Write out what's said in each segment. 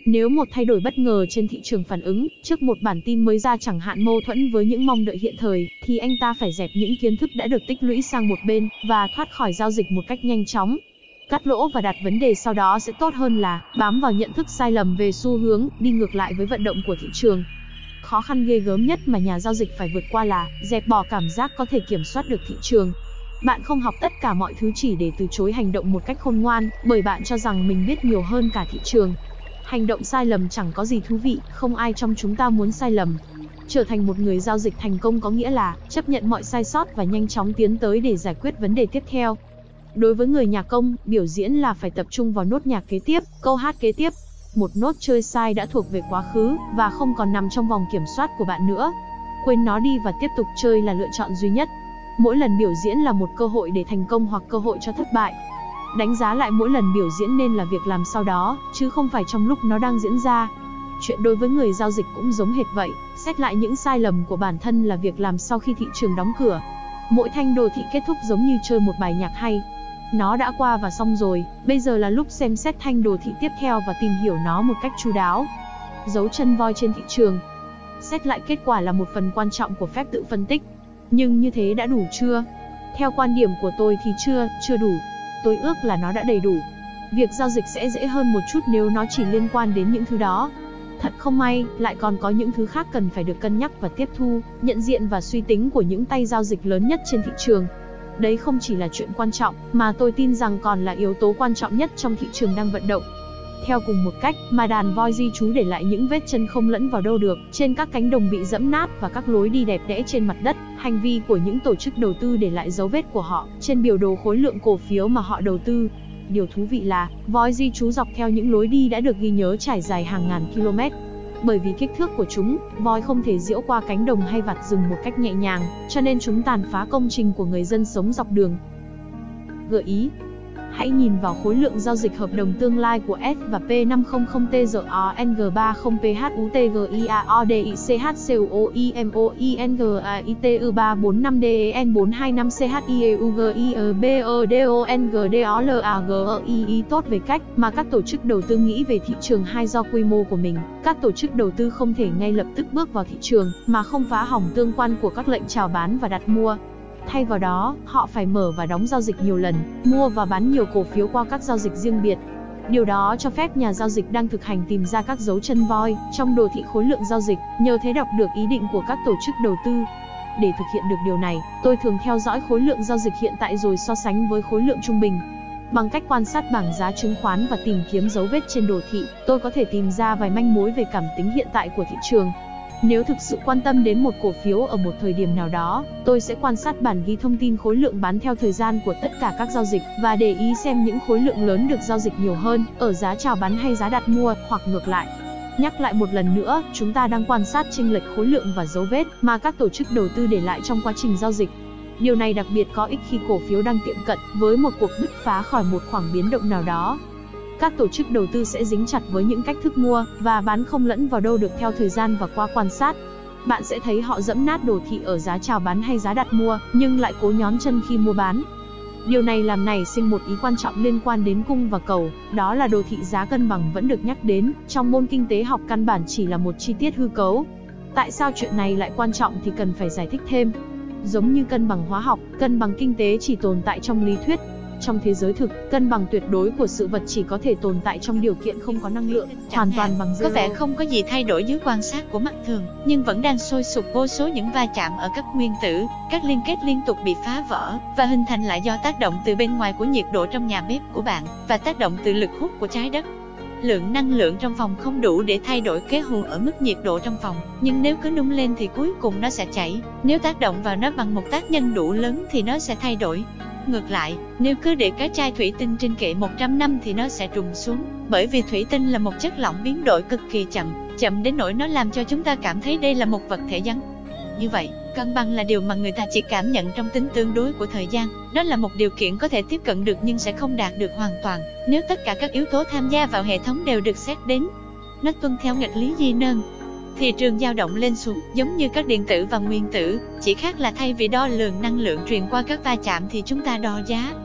Nếu một thay đổi bất ngờ trên thị trường phản ứng trước một bản tin mới ra, chẳng hạn mâu thuẫn với những mong đợi hiện thời, thì anh ta phải dẹp những kiến thức đã được tích lũy sang một bên và thoát khỏi giao dịch một cách nhanh chóng. Cắt lỗ và đặt vấn đề sau đó sẽ tốt hơn là bám vào nhận thức sai lầm về xu hướng, đi ngược lại với vận động của thị trường. Khó khăn ghê gớm nhất mà nhà giao dịch phải vượt qua là dẹp bỏ cảm giác có thể kiểm soát được thị trường. Bạn không học tất cả mọi thứ chỉ để từ chối hành động một cách khôn ngoan, bởi bạn cho rằng mình biết nhiều hơn cả thị trường. Hành động sai lầm chẳng có gì thú vị, không ai trong chúng ta muốn sai lầm. Trở thành một người giao dịch thành công có nghĩa là chấp nhận mọi sai sót và nhanh chóng tiến tới để giải quyết vấn đề tiếp theo. Đối với người nhạc công, biểu diễn là phải tập trung vào nốt nhạc kế tiếp, câu hát kế tiếp. Một nốt chơi sai đã thuộc về quá khứ và không còn nằm trong vòng kiểm soát của bạn nữa. Quên nó đi và tiếp tục chơi là lựa chọn duy nhất. Mỗi lần biểu diễn là một cơ hội để thành công hoặc cơ hội cho thất bại. Đánh giá lại mỗi lần biểu diễn nên là việc làm sau đó, chứ không phải trong lúc nó đang diễn ra. Chuyện đối với người giao dịch cũng giống hệt vậy, xét lại những sai lầm của bản thân là việc làm sau khi thị trường đóng cửa. Mỗi thanh đồ thị kết thúc giống như chơi một bài nhạc hay. Nó đã qua và xong rồi, bây giờ là lúc xem xét thanh đồ thị tiếp theo và tìm hiểu nó một cách chu đáo. Dấu chân voi trên thị trường. Xét lại kết quả là một phần quan trọng của phép tự phân tích. Nhưng như thế đã đủ chưa? Theo quan điểm của tôi thì chưa đủ. Tôi ước là nó đã đầy đủ. Việc giao dịch sẽ dễ hơn một chút nếu nó chỉ liên quan đến những thứ đó. Thật không may, lại còn có những thứ khác cần phải được cân nhắc và tiếp thu, nhận diện và suy tính của những tay giao dịch lớn nhất trên thị trường. Đấy không chỉ là chuyện quan trọng, mà tôi tin rằng còn là yếu tố quan trọng nhất trong thị trường đang vận động. Theo cùng một cách mà đàn voi di trú để lại những vết chân không lẫn vào đâu được, trên các cánh đồng bị dẫm nát và các lối đi đẹp đẽ trên mặt đất, hành vi của những tổ chức đầu tư để lại dấu vết của họ trên biểu đồ khối lượng cổ phiếu mà họ đầu tư. Điều thú vị là, voi di trú dọc theo những lối đi đã được ghi nhớ trải dài hàng ngàn km. Bởi vì kích thước của chúng, voi không thể diễu qua cánh đồng hay vặt rừng một cách nhẹ nhàng, cho nên chúng tàn phá công trình của người dân sống dọc đường. Gợi ý: hãy nhìn vào khối lượng giao dịch hợp đồng tương lai của S và P 500TZOANG3KPHUTGIAODICU345DEN425CHIEUGIEBODONGDOLAGEII tốt về cách mà các tổ chức đầu tư nghĩ về thị trường hay do quy mô của mình. Các tổ chức đầu tư không thể ngay lập tức bước vào thị trường mà không phá hỏng tương quan của các lệnh chào bán và đặt mua. Thay vào đó, họ phải mở và đóng giao dịch nhiều lần, mua và bán nhiều cổ phiếu qua các giao dịch riêng biệt. Điều đó cho phép nhà giao dịch đang thực hành tìm ra các dấu chân voi trong đồ thị khối lượng giao dịch, nhờ thế đọc được ý định của các tổ chức đầu tư. Để thực hiện được điều này, tôi thường theo dõi khối lượng giao dịch hiện tại rồi so sánh với khối lượng trung bình. Bằng cách quan sát bảng giá chứng khoán và tìm kiếm dấu vết trên đồ thị, tôi có thể tìm ra vài manh mối về cảm tính hiện tại của thị trường. Nếu thực sự quan tâm đến một cổ phiếu ở một thời điểm nào đó, tôi sẽ quan sát bản ghi thông tin khối lượng bán theo thời gian của tất cả các giao dịch và để ý xem những khối lượng lớn được giao dịch nhiều hơn ở giá chào bán hay giá đặt mua, hoặc ngược lại. Nhắc lại một lần nữa, chúng ta đang quan sát chênh lệch khối lượng và dấu vết mà các tổ chức đầu tư để lại trong quá trình giao dịch. Điều này đặc biệt có ích khi cổ phiếu đang tiệm cận với một cuộc bứt phá khỏi một khoảng biến động nào đó. Các tổ chức đầu tư sẽ dính chặt với những cách thức mua và bán không lẫn vào đâu được theo thời gian và qua quan sát. Bạn sẽ thấy họ dẫm nát đồ thị ở giá chào bán hay giá đặt mua, nhưng lại cố nhón chân khi mua bán. Điều này làm nảy sinh một ý quan trọng liên quan đến cung và cầu, đó là đồ thị giá cân bằng vẫn được nhắc đến trong môn kinh tế học căn bản chỉ là một chi tiết hư cấu. Tại sao chuyện này lại quan trọng thì cần phải giải thích thêm. Giống như cân bằng hóa học, cân bằng kinh tế chỉ tồn tại trong lý thuyết. Trong thế giới thực, cân bằng tuyệt đối của sự vật chỉ có thể tồn tại trong điều kiện không có năng lượng, hoàn toàn bằng zero. Có vẻ không có gì thay đổi dưới quan sát của mắt thường, nhưng vẫn đang sôi sục vô số những va chạm ở các nguyên tử, các liên kết liên tục bị phá vỡ và hình thành lại do tác động từ bên ngoài của nhiệt độ trong nhà bếp của bạn và tác động từ lực hút của trái đất. Lượng năng lượng trong phòng không đủ để thay đổi cái hù ở mức nhiệt độ trong phòng, nhưng nếu cứ nung lên thì cuối cùng nó sẽ chảy. Nếu tác động vào nó bằng một tác nhân đủ lớn thì nó sẽ thay đổi. Ngược lại, nếu cứ để cái chai thủy tinh trên kệ 100 năm thì nó sẽ trùng xuống, bởi vì thủy tinh là một chất lỏng biến đổi cực kỳ chậm đến nỗi nó làm cho chúng ta cảm thấy đây là một vật thể rắn. Như vậy, cân bằng là điều mà người ta chỉ cảm nhận trong tính tương đối của thời gian. Đó là một điều kiện có thể tiếp cận được nhưng sẽ không đạt được hoàn toàn, nếu tất cả các yếu tố tham gia vào hệ thống đều được xét đến. Nó tuân theo nghịch lý di nơn. Thị trường dao động lên xuống, giống như các điện tử và nguyên tử, chỉ khác là thay vì đo lường năng lượng truyền qua các va chạm thì chúng ta đo giá.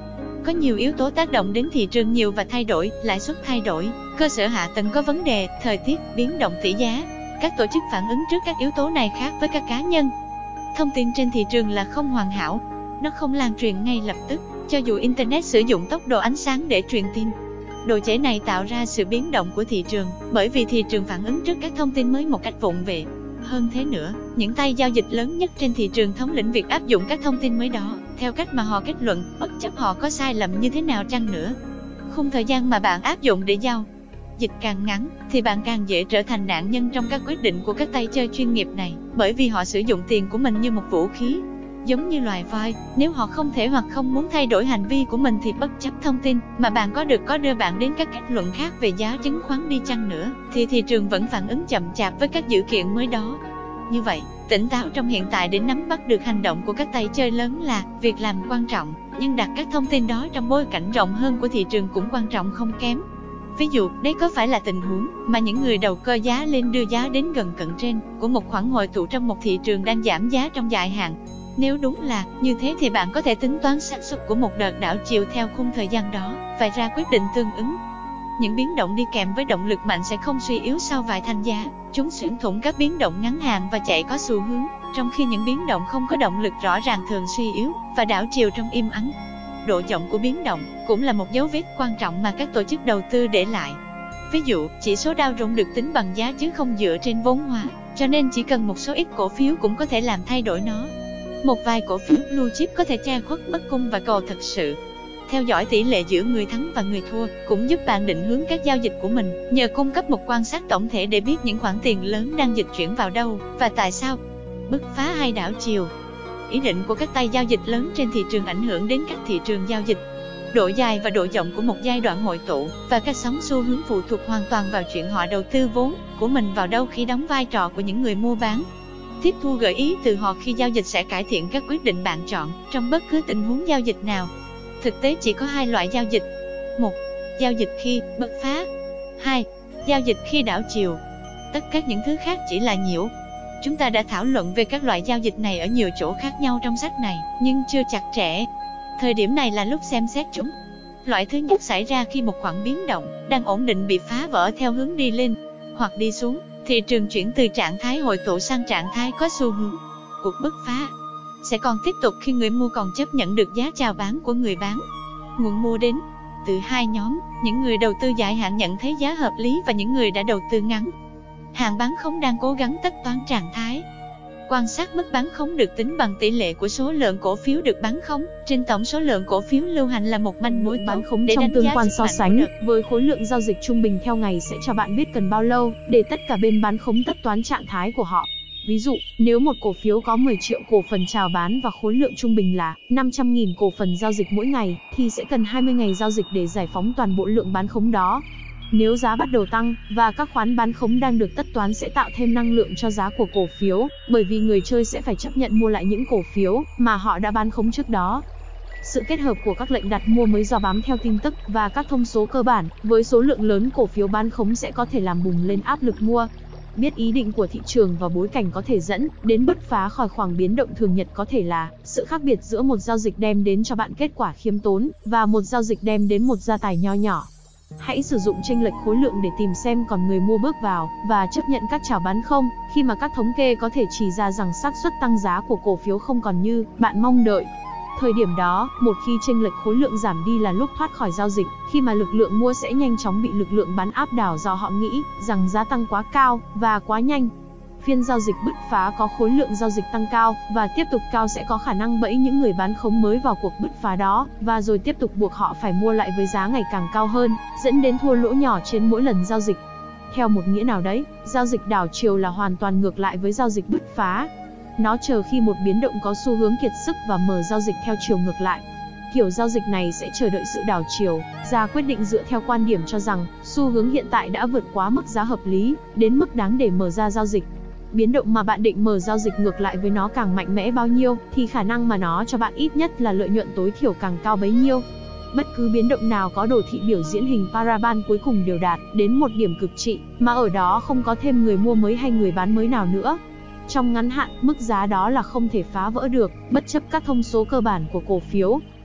có nhiều yếu tố tác động đến thị trường nhiều và thay đổi, lãi suất thay đổi, cơ sở hạ tầng có vấn đề, thời tiết, biến động tỷ giá. Các tổ chức phản ứng trước các yếu tố này khác với các cá nhân. Thông tin trên thị trường là không hoàn hảo, nó không lan truyền ngay lập tức, cho dù Internet sử dụng tốc độ ánh sáng để truyền tin. Độ trễ này tạo ra sự biến động của thị trường, bởi vì thị trường phản ứng trước các thông tin mới một cách vụng về. Hơn thế nữa, những tay giao dịch lớn nhất trên thị trường thống lĩnh việc áp dụng các thông tin mới đó, theo cách mà họ kết luận, bất chấp họ có sai lầm như thế nào chăng nữa. Khung thời gian mà bạn áp dụng để giao dịch càng ngắn, thì bạn càng dễ trở thành nạn nhân trong các quyết định của các tay chơi chuyên nghiệp này, bởi vì họ sử dụng tiền của mình như một vũ khí. Giống như loài voi, nếu họ không thể hoặc không muốn thay đổi hành vi của mình thì bất chấp thông tin mà bạn có đưa bạn đến các kết luận khác về giá chứng khoán đi chăng nữa, thì thị trường vẫn phản ứng chậm chạp với các dữ kiện mới đó. Như vậy, tỉnh táo trong hiện tại để nắm bắt được hành động của các tay chơi lớn là việc làm quan trọng, nhưng đặt các thông tin đó trong bối cảnh rộng hơn của thị trường cũng quan trọng không kém. Ví dụ, đây có phải là tình huống mà những người đầu cơ giá lên đưa giá đến gần cận trên của một khoản hội tụ trong một thị trường đang giảm giá trong dài hạn? Nếu đúng là như thế thì bạn có thể tính toán xác suất của một đợt đảo chiều theo khung thời gian đó và ra quyết định tương ứng. Những biến động đi kèm với động lực mạnh sẽ không suy yếu sau vài thanh giá, chúng xuyên thủng các biến động ngắn hạn và chạy có xu hướng, trong khi những biến động không có động lực rõ ràng thường suy yếu và đảo chiều trong im ắng. Độ rộng của biến động cũng là một dấu vết quan trọng mà các tổ chức đầu tư để lại. Ví dụ, chỉ số Dow Jones được tính bằng giá chứ không dựa trên vốn hóa, cho nên chỉ cần một số ít cổ phiếu cũng có thể làm thay đổi nó. Một vài cổ phiếu blue chip có thể che khuất bất cung và cầu thật sự. Theo dõi tỷ lệ giữa người thắng và người thua cũng giúp bạn định hướng các giao dịch của mình, nhờ cung cấp một quan sát tổng thể để biết những khoản tiền lớn đang dịch chuyển vào đâu và tại sao. Bứt phá hay đảo chiều. Ý định của các tay giao dịch lớn trên thị trường ảnh hưởng đến các thị trường giao dịch. Độ dài và độ rộng của một giai đoạn hội tụ và các sóng xu hướng phụ thuộc hoàn toàn vào chuyện họ đầu tư vốn của mình vào đâu khi đóng vai trò của những người mua bán. Tiếp thu gợi ý từ họ khi giao dịch sẽ cải thiện các quyết định bạn chọn trong bất cứ tình huống giao dịch nào. Thực tế chỉ có hai loại giao dịch. 1. Giao dịch khi bứt phá. 2. Giao dịch khi đảo chiều. Tất cả những thứ khác chỉ là nhiễu. Chúng ta đã thảo luận về các loại giao dịch này ở nhiều chỗ khác nhau trong sách này, nhưng chưa chặt chẽ. Thời điểm này là lúc xem xét chúng. Loại thứ nhất xảy ra khi một khoản biến động đang ổn định bị phá vỡ theo hướng đi lên hoặc đi xuống. Thị trường chuyển từ trạng thái hội tụ sang trạng thái có xu hướng. Cuộc bứt phá sẽ còn tiếp tục khi người mua còn chấp nhận được giá chào bán của người bán. Nguồn mua đến từ hai nhóm, những người đầu tư dài hạn nhận thấy giá hợp lý và những người đã đầu tư ngắn hạn bán khống đang cố gắng tất toán trạng thái. Quan sát mức bán khống được tính bằng tỷ lệ của số lượng cổ phiếu được bán khống trên tổng số lượng cổ phiếu lưu hành là một manh mối bán khống trong tương quan so sánh với khối lượng giao dịch trung bình theo ngày sẽ cho bạn biết cần bao lâu để tất cả bên bán khống tất toán trạng thái của họ. Ví dụ, nếu một cổ phiếu có 10 triệu cổ phần chào bán và khối lượng trung bình là 500.000 cổ phần giao dịch mỗi ngày, thì sẽ cần 20 ngày giao dịch để giải phóng toàn bộ lượng bán khống đó. Nếu giá bắt đầu tăng, và các khoán bán khống đang được tất toán sẽ tạo thêm năng lượng cho giá của cổ phiếu, bởi vì người chơi sẽ phải chấp nhận mua lại những cổ phiếu mà họ đã bán khống trước đó. Sự kết hợp của các lệnh đặt mua mới do bám theo tin tức và các thông số cơ bản, với số lượng lớn cổ phiếu bán khống sẽ có thể làm bùng lên áp lực mua. Biết ý định của thị trường và bối cảnh có thể dẫn đến bứt phá khỏi khoảng biến động thường nhật có thể là sự khác biệt giữa một giao dịch đem đến cho bạn kết quả khiêm tốn và một giao dịch đem đến một gia tài nho nhỏ. Hãy sử dụng chênh lệch khối lượng để tìm xem còn người mua bước vào và chấp nhận các chào bán không, khi mà các thống kê có thể chỉ ra rằng xác suất tăng giá của cổ phiếu không còn như bạn mong đợi. Thời điểm đó, một khi chênh lệch khối lượng giảm đi là lúc thoát khỏi giao dịch, khi mà lực lượng mua sẽ nhanh chóng bị lực lượng bán áp đảo do họ nghĩ rằng giá tăng quá cao và quá nhanh. Phiên giao dịch bứt phá có khối lượng giao dịch tăng cao và tiếp tục cao sẽ có khả năng bẫy những người bán khống mới vào cuộc bứt phá đó, và rồi tiếp tục buộc họ phải mua lại với giá ngày càng cao hơn, dẫn đến thua lỗ nhỏ trên mỗi lần giao dịch. Theo một nghĩa nào đấy, giao dịch đảo chiều là hoàn toàn ngược lại với giao dịch bứt phá. Nó chờ khi một biến động có xu hướng kiệt sức và mở giao dịch theo chiều ngược lại. Kiểu giao dịch này sẽ chờ đợi sự đảo chiều, ra quyết định dựa theo quan điểm cho rằng xu hướng hiện tại đã vượt quá mức giá hợp lý, đến mức đáng để mở ra giao dịch. Biến động mà bạn định mở giao dịch ngược lại với nó càng mạnh mẽ bao nhiêu, thì khả năng mà nó cho bạn ít nhất là lợi nhuận tối thiểu càng cao bấy nhiêu. Bất cứ biến động nào có đồ thị biểu diễn hình paraban cuối cùng đều đạt đến một điểm cực trị, mà ở đó không có thêm người mua mới hay người bán mới nào nữa. Trong ngắn hạn, mức giá đó là không thể phá vỡ được, bất chấp các thông số cơ bản của cổ phiếu.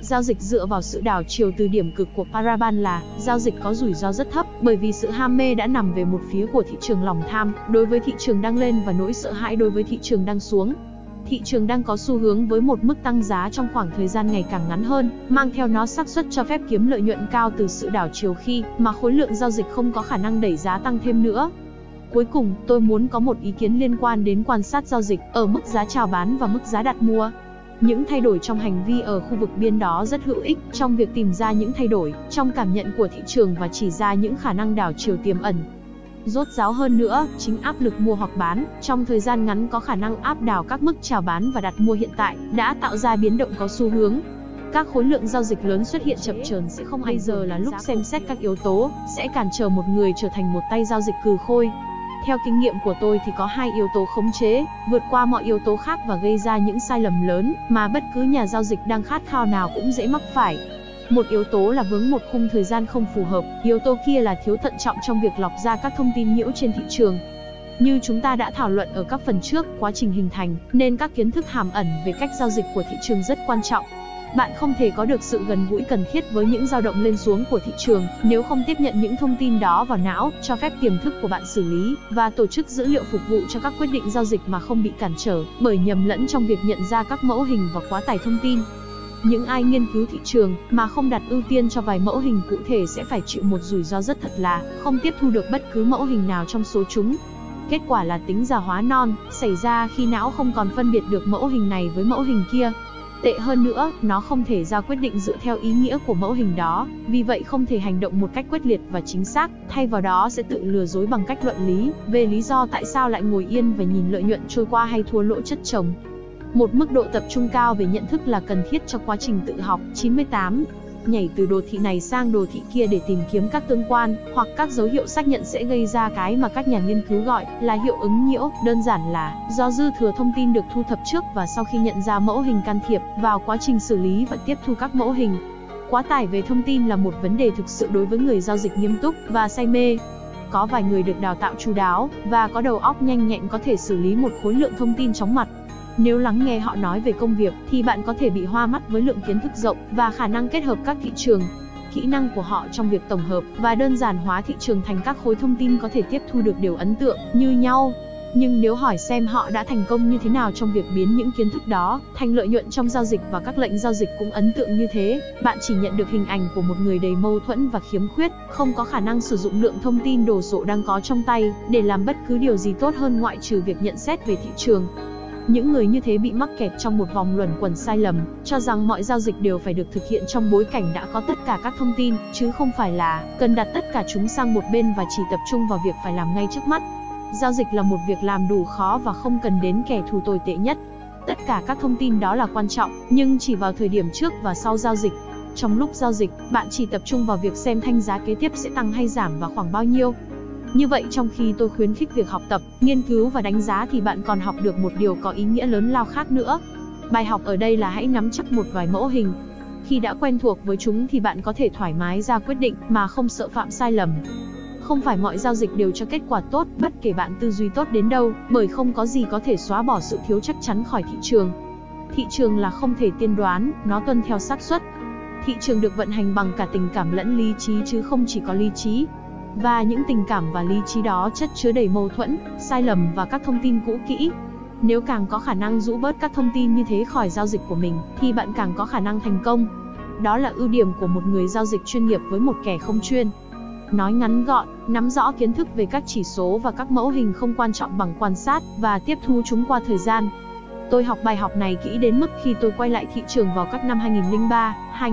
Giao dịch dựa vào sự đảo chiều từ điểm cực của Paraban là giao dịch có rủi ro rất thấp, bởi vì sự ham mê đã nằm về một phía của thị trường lòng tham đối với thị trường đang lên và nỗi sợ hãi đối với thị trường đang xuống. Thị trường đang có xu hướng với một mức tăng giá trong khoảng thời gian ngày càng ngắn hơn, mang theo nó xác suất cho phép kiếm lợi nhuận cao từ sự đảo chiều khi mà khối lượng giao dịch không có khả năng đẩy giá tăng thêm nữa. Cuối cùng, tôi muốn có một ý kiến liên quan đến quan sát giao dịch ở mức giá chào bán và mức giá đặt mua. Những thay đổi trong hành vi ở khu vực biên đó rất hữu ích trong việc tìm ra những thay đổi trong cảm nhận của thị trường và chỉ ra những khả năng đảo chiều tiềm ẩn. Rốt ráo hơn nữa, chính áp lực mua hoặc bán trong thời gian ngắn có khả năng áp đảo các mức chào bán và đặt mua hiện tại đã tạo ra biến động có xu hướng. Các khối lượng giao dịch lớn xuất hiện chập chờn sẽ không bây giờ là lúc xem xét các yếu tố sẽ cản trở một người trở thành một tay giao dịch cừ khôi. Theo kinh nghiệm của tôi thì có hai yếu tố khống chế, vượt qua mọi yếu tố khác và gây ra những sai lầm lớn mà bất cứ nhà giao dịch đang khát khao nào cũng dễ mắc phải. Một yếu tố là vướng một khung thời gian không phù hợp, yếu tố kia là thiếu thận trọng trong việc lọc ra các thông tin nhiễu trên thị trường. Như chúng ta đã thảo luận ở các phần trước, quá trình hình thành nên các kiến thức hàm ẩn về cách giao dịch của thị trường rất quan trọng. Bạn không thể có được sự gần gũi cần thiết với những dao động lên xuống của thị trường nếu không tiếp nhận những thông tin đó vào não, cho phép tiềm thức của bạn xử lý và tổ chức dữ liệu phục vụ cho các quyết định giao dịch mà không bị cản trở bởi nhầm lẫn trong việc nhận ra các mẫu hình và quá tải thông tin. Những ai nghiên cứu thị trường mà không đặt ưu tiên cho vài mẫu hình cụ thể sẽ phải chịu một rủi ro rất thật là không tiếp thu được bất cứ mẫu hình nào trong số chúng. Kết quả là tính già hóa non xảy ra khi não không còn phân biệt được mẫu hình này với mẫu hình kia. Tệ hơn nữa, nó không thể ra quyết định dựa theo ý nghĩa của mẫu hình đó, vì vậy không thể hành động một cách quyết liệt và chính xác, thay vào đó sẽ tự lừa dối bằng cách luận lý về lý do tại sao lại ngồi yên và nhìn lợi nhuận trôi qua hay thua lỗ chất chồng. Một mức độ tập trung cao về nhận thức là cần thiết cho quá trình tự học. 98. Nhảy từ đồ thị này sang đồ thị kia để tìm kiếm các tương quan hoặc các dấu hiệu xác nhận sẽ gây ra cái mà các nhà nghiên cứu gọi là hiệu ứng nhiễu. Đơn giản là do dư thừa thông tin được thu thập trước và sau khi nhận ra mẫu hình can thiệp vào quá trình xử lý và tiếp thu các mẫu hình. Quá tải về thông tin là một vấn đề thực sự đối với người giao dịch nghiêm túc và say mê. Có vài người được đào tạo chu đáo và có đầu óc nhanh nhẹn có thể xử lý một khối lượng thông tin chóng mặt. Nếu lắng nghe họ nói về công việc thì bạn có thể bị hoa mắt với lượng kiến thức rộng và khả năng kết hợp các thị trường. Kỹ năng của họ trong việc tổng hợp và đơn giản hóa thị trường thành các khối thông tin có thể tiếp thu được đều ấn tượng như nhau. Nhưng nếu hỏi xem họ đã thành công như thế nào trong việc biến những kiến thức đó thành lợi nhuận trong giao dịch và các lệnh giao dịch cũng ấn tượng như thế, bạn chỉ nhận được hình ảnh của một người đầy mâu thuẫn và khiếm khuyết, không có khả năng sử dụng lượng thông tin đồ sộ đang có trong tay để làm bất cứ điều gì tốt hơn ngoại trừ việc nhận xét về thị trường. Những người như thế bị mắc kẹt trong một vòng luẩn quẩn sai lầm, cho rằng mọi giao dịch đều phải được thực hiện trong bối cảnh đã có tất cả các thông tin, chứ không phải là cần đặt tất cả chúng sang một bên và chỉ tập trung vào việc phải làm ngay trước mắt. Giao dịch là một việc làm đủ khó và không cần đến kẻ thù tồi tệ nhất. Tất cả các thông tin đó là quan trọng, nhưng chỉ vào thời điểm trước và sau giao dịch. Trong lúc giao dịch, bạn chỉ tập trung vào việc xem thanh giá kế tiếp sẽ tăng hay giảm và khoảng bao nhiêu. Như vậy trong khi tôi khuyến khích việc học tập, nghiên cứu và đánh giá thì bạn còn học được một điều có ý nghĩa lớn lao khác nữa. Bài học ở đây là hãy nắm chắc một vài mẫu hình. Khi đã quen thuộc với chúng thì bạn có thể thoải mái ra quyết định mà không sợ phạm sai lầm. Không phải mọi giao dịch đều cho kết quả tốt, bất kể bạn tư duy tốt đến đâu, bởi không có gì có thể xóa bỏ sự thiếu chắc chắn khỏi thị trường. Thị trường là không thể tiên đoán, nó tuân theo xác suất. Thị trường được vận hành bằng cả tình cảm lẫn lý trí chứ không chỉ có lý trí. Và những tình cảm và lý trí đó chất chứa đầy mâu thuẫn, sai lầm và các thông tin cũ kỹ. Nếu càng có khả năng rũ bớt các thông tin như thế khỏi giao dịch của mình, thì bạn càng có khả năng thành công. Đó là ưu điểm của một người giao dịch chuyên nghiệp với một kẻ không chuyên. Nói ngắn gọn, nắm rõ kiến thức về các chỉ số và các mẫu hình không quan trọng bằng quan sát và tiếp thu chúng qua thời gian. Tôi học bài học này kỹ đến mức khi tôi quay lại thị trường vào các năm 2003,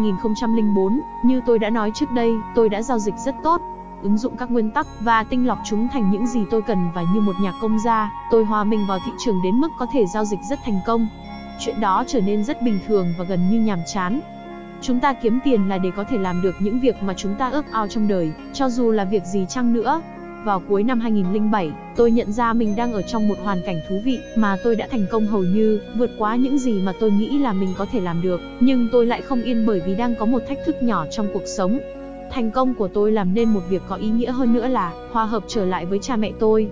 2004, như tôi đã nói trước đây, tôi đã giao dịch rất tốt. Ứng dụng các nguyên tắc và tinh lọc chúng thành những gì tôi cần và như một nhạc công gia, tôi hòa mình vào thị trường đến mức có thể giao dịch rất thành công. Chuyện đó trở nên rất bình thường và gần như nhàm chán. Chúng ta kiếm tiền là để có thể làm được những việc mà chúng ta ước ao trong đời, cho dù là việc gì chăng nữa. Vào cuối năm 2007, tôi nhận ra mình đang ở trong một hoàn cảnh thú vị mà tôi đã thành công hầu như vượt quá những gì mà tôi nghĩ là mình có thể làm được, nhưng tôi lại không yên bởi vì đang có một thách thức nhỏ trong cuộc sống. Thành công của tôi làm nên một việc có ý nghĩa hơn nữa là hòa hợp trở lại với cha mẹ tôi.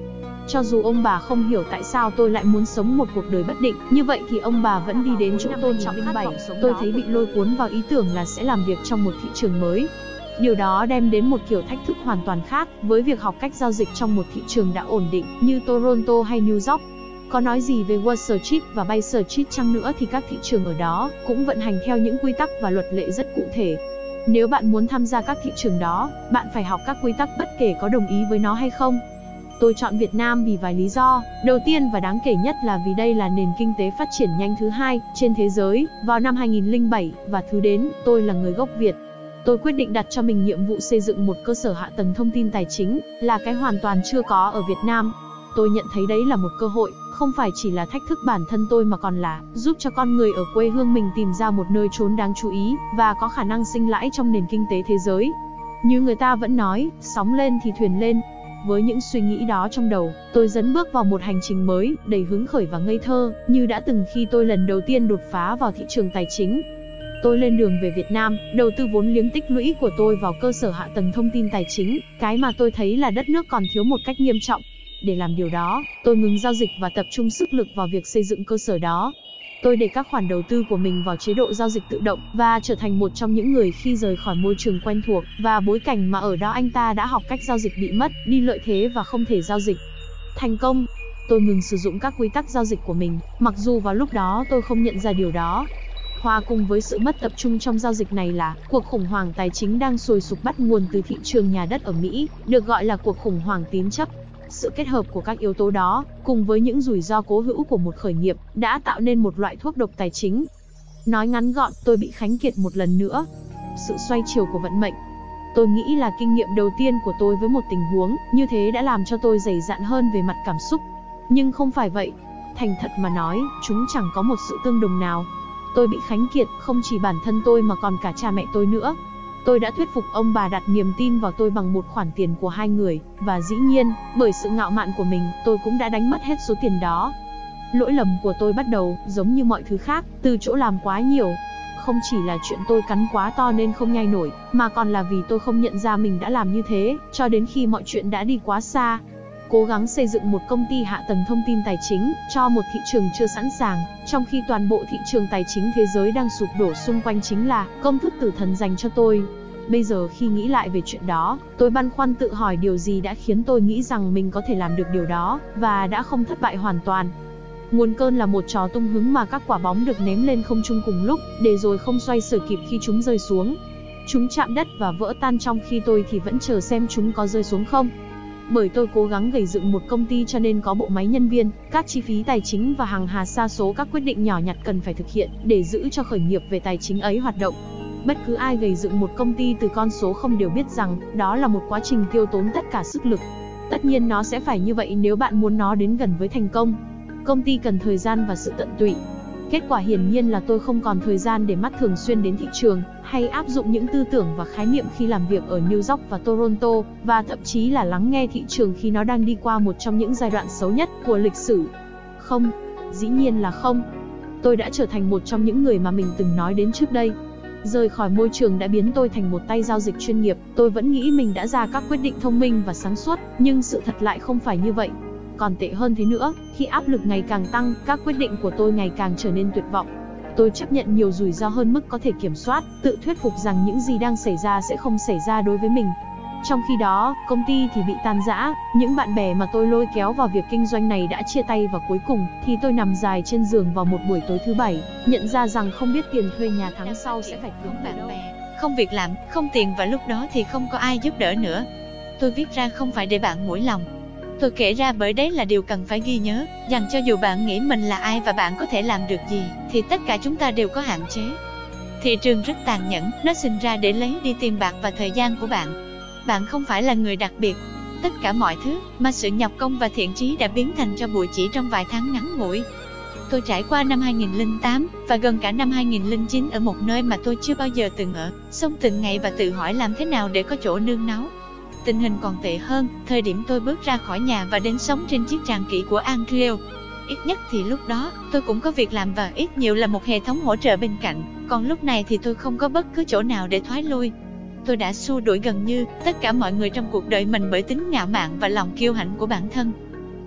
Cho dù ông bà không hiểu tại sao tôi lại muốn sống một cuộc đời bất định, như vậy thì ông bà vẫn đi đến chỗ tôn trọng khát vọng sống. Tôi thấy bị lôi cuốn vào ý tưởng là sẽ làm việc trong một thị trường mới. Điều đó đem đến một kiểu thách thức hoàn toàn khác với việc học cách giao dịch trong một thị trường đã ổn định như Toronto hay New York. Có nói gì về Wall Street và Bay Street chăng nữa thì các thị trường ở đó cũng vận hành theo những quy tắc và luật lệ rất cụ thể. Nếu bạn muốn tham gia các thị trường đó, bạn phải học các quy tắc bất kể có đồng ý với nó hay không. Tôi chọn Việt Nam vì vài lý do. Đầu tiên và đáng kể nhất là vì đây là nền kinh tế phát triển nhanh thứ hai trên thế giới vào năm 2007 và thứ đến, tôi là người gốc Việt. Tôi quyết định đặt cho mình nhiệm vụ xây dựng một cơ sở hạ tầng thông tin tài chính, là cái hoàn toàn chưa có ở Việt Nam. Tôi nhận thấy đấy là một cơ hội, không phải chỉ là thách thức bản thân tôi mà còn là giúp cho con người ở quê hương mình tìm ra một nơi trốn đáng chú ý và có khả năng sinh lãi trong nền kinh tế thế giới. Như người ta vẫn nói, sóng lên thì thuyền lên. Với những suy nghĩ đó trong đầu, tôi dấn bước vào một hành trình mới, đầy hứng khởi và ngây thơ, như đã từng khi tôi lần đầu tiên đột phá vào thị trường tài chính. Tôi lên đường về Việt Nam, đầu tư vốn liếng tích lũy của tôi vào cơ sở hạ tầng thông tin tài chính, cái mà tôi thấy là đất nước còn thiếu một cách nghiêm trọng. Để làm điều đó, tôi ngừng giao dịch và tập trung sức lực vào việc xây dựng cơ sở đó. Tôi để các khoản đầu tư của mình vào chế độ giao dịch tự động và trở thành một trong những người khi rời khỏi môi trường quen thuộc và bối cảnh mà ở đó anh ta đã học cách giao dịch bị mất đi lợi thế và không thể giao dịch thành công. Tôi ngừng sử dụng các quy tắc giao dịch của mình, mặc dù vào lúc đó tôi không nhận ra điều đó. Hòa cùng với sự mất tập trung trong giao dịch này là cuộc khủng hoảng tài chính đang sôi sục bắt nguồn từ thị trường nhà đất ở Mỹ, được gọi là cuộc khủng hoảng tín chấp. Sự kết hợp của các yếu tố đó, cùng với những rủi ro cố hữu của một khởi nghiệp, đã tạo nên một loại thuốc độc tài chính. Nói ngắn gọn, tôi bị khánh kiệt một lần nữa. Sự xoay chiều của vận mệnh. Tôi nghĩ là kinh nghiệm đầu tiên của tôi với một tình huống như thế đã làm cho tôi dày dạn hơn về mặt cảm xúc. Nhưng không phải vậy. Thành thật mà nói, chúng chẳng có một sự tương đồng nào. Tôi bị khánh kiệt không chỉ bản thân tôi mà còn cả cha mẹ tôi nữa. Tôi đã thuyết phục ông bà đặt niềm tin vào tôi bằng một khoản tiền của hai người, và dĩ nhiên, bởi sự ngạo mạn của mình, tôi cũng đã đánh mất hết số tiền đó. Lỗi lầm của tôi bắt đầu, giống như mọi thứ khác, từ chỗ làm quá nhiều. Không chỉ là chuyện tôi cắn quá to nên không nhai nổi, mà còn là vì tôi không nhận ra mình đã làm như thế, cho đến khi mọi chuyện đã đi quá xa. Cố gắng xây dựng một công ty hạ tầng thông tin tài chính cho một thị trường chưa sẵn sàng, trong khi toàn bộ thị trường tài chính thế giới đang sụp đổ xung quanh chính là công thức tử thần dành cho tôi. Bây giờ khi nghĩ lại về chuyện đó, tôi băn khoăn tự hỏi điều gì đã khiến tôi nghĩ rằng mình có thể làm được điều đó, và đã không thất bại hoàn toàn. Nguồn cơn là một trò tung hứng mà các quả bóng được ném lên không trung cùng lúc, để rồi không xoay sở kịp khi chúng rơi xuống. Chúng chạm đất và vỡ tan trong khi tôi thì vẫn chờ xem chúng có rơi xuống không. Bởi tôi cố gắng gầy dựng một công ty cho nên có bộ máy nhân viên, các chi phí tài chính và hàng hà sa số các quyết định nhỏ nhặt cần phải thực hiện để giữ cho khởi nghiệp về tài chính ấy hoạt động. Bất cứ ai gầy dựng một công ty từ con số không đều biết rằng đó là một quá trình tiêu tốn tất cả sức lực. Tất nhiên nó sẽ phải như vậy nếu bạn muốn nó đến gần với thành công. Công ty cần thời gian và sự tận tụy. Kết quả hiển nhiên là tôi không còn thời gian để mắt thường xuyên đến thị trường, hay áp dụng những tư tưởng và khái niệm khi làm việc ở New York và Toronto, và thậm chí là lắng nghe thị trường khi nó đang đi qua một trong những giai đoạn xấu nhất của lịch sử. Không, dĩ nhiên là không. Tôi đã trở thành một trong những người mà mình từng nói đến trước đây. Rời khỏi môi trường đã biến tôi thành một tay giao dịch chuyên nghiệp. Tôi vẫn nghĩ mình đã ra các quyết định thông minh và sáng suốt, nhưng sự thật lại không phải như vậy. Còn tệ hơn thế nữa, khi áp lực ngày càng tăng, các quyết định của tôi ngày càng trở nên tuyệt vọng. Tôi chấp nhận nhiều rủi ro hơn mức có thể kiểm soát, tự thuyết phục rằng những gì đang xảy ra sẽ không xảy ra đối với mình. Trong khi đó, công ty thì bị tan rã, những bạn bè mà tôi lôi kéo vào việc kinh doanh này đã chia tay, và cuối cùng thì tôi nằm dài trên giường vào một buổi tối thứ Bảy, nhận ra rằng không biết tiền thuê nhà tháng sau sẽ phải kiếm bạn bè, không việc làm, không tiền, và lúc đó thì không có ai giúp đỡ nữa. Tôi viết ra không phải để bạn mũi lòng. Tôi kể ra bởi đấy là điều cần phải ghi nhớ, rằng cho dù bạn nghĩ mình là ai và bạn có thể làm được gì, thì tất cả chúng ta đều có hạn chế. Thị trường rất tàn nhẫn, nó sinh ra để lấy đi tiền bạc và thời gian của bạn. Bạn không phải là người đặc biệt. Tất cả mọi thứ mà sự nhọc công và thiện chí đã biến thành cho bụi chỉ trong vài tháng ngắn ngủi. Tôi trải qua năm 2008 và gần cả năm 2009 ở một nơi mà tôi chưa bao giờ từng ở, sống từng ngày và tự hỏi làm thế nào để có chỗ nương náu. Tình hình còn tệ hơn, thời điểm tôi bước ra khỏi nhà và đến sống trên chiếc tràng kỹ của Andrew. Ít nhất thì lúc đó, tôi cũng có việc làm và ít nhiều là một hệ thống hỗ trợ bên cạnh, còn lúc này thì tôi không có bất cứ chỗ nào để thoái lui. Tôi đã xua đuổi gần như tất cả mọi người trong cuộc đời mình bởi tính ngạo mạn và lòng kiêu hãnh của bản thân.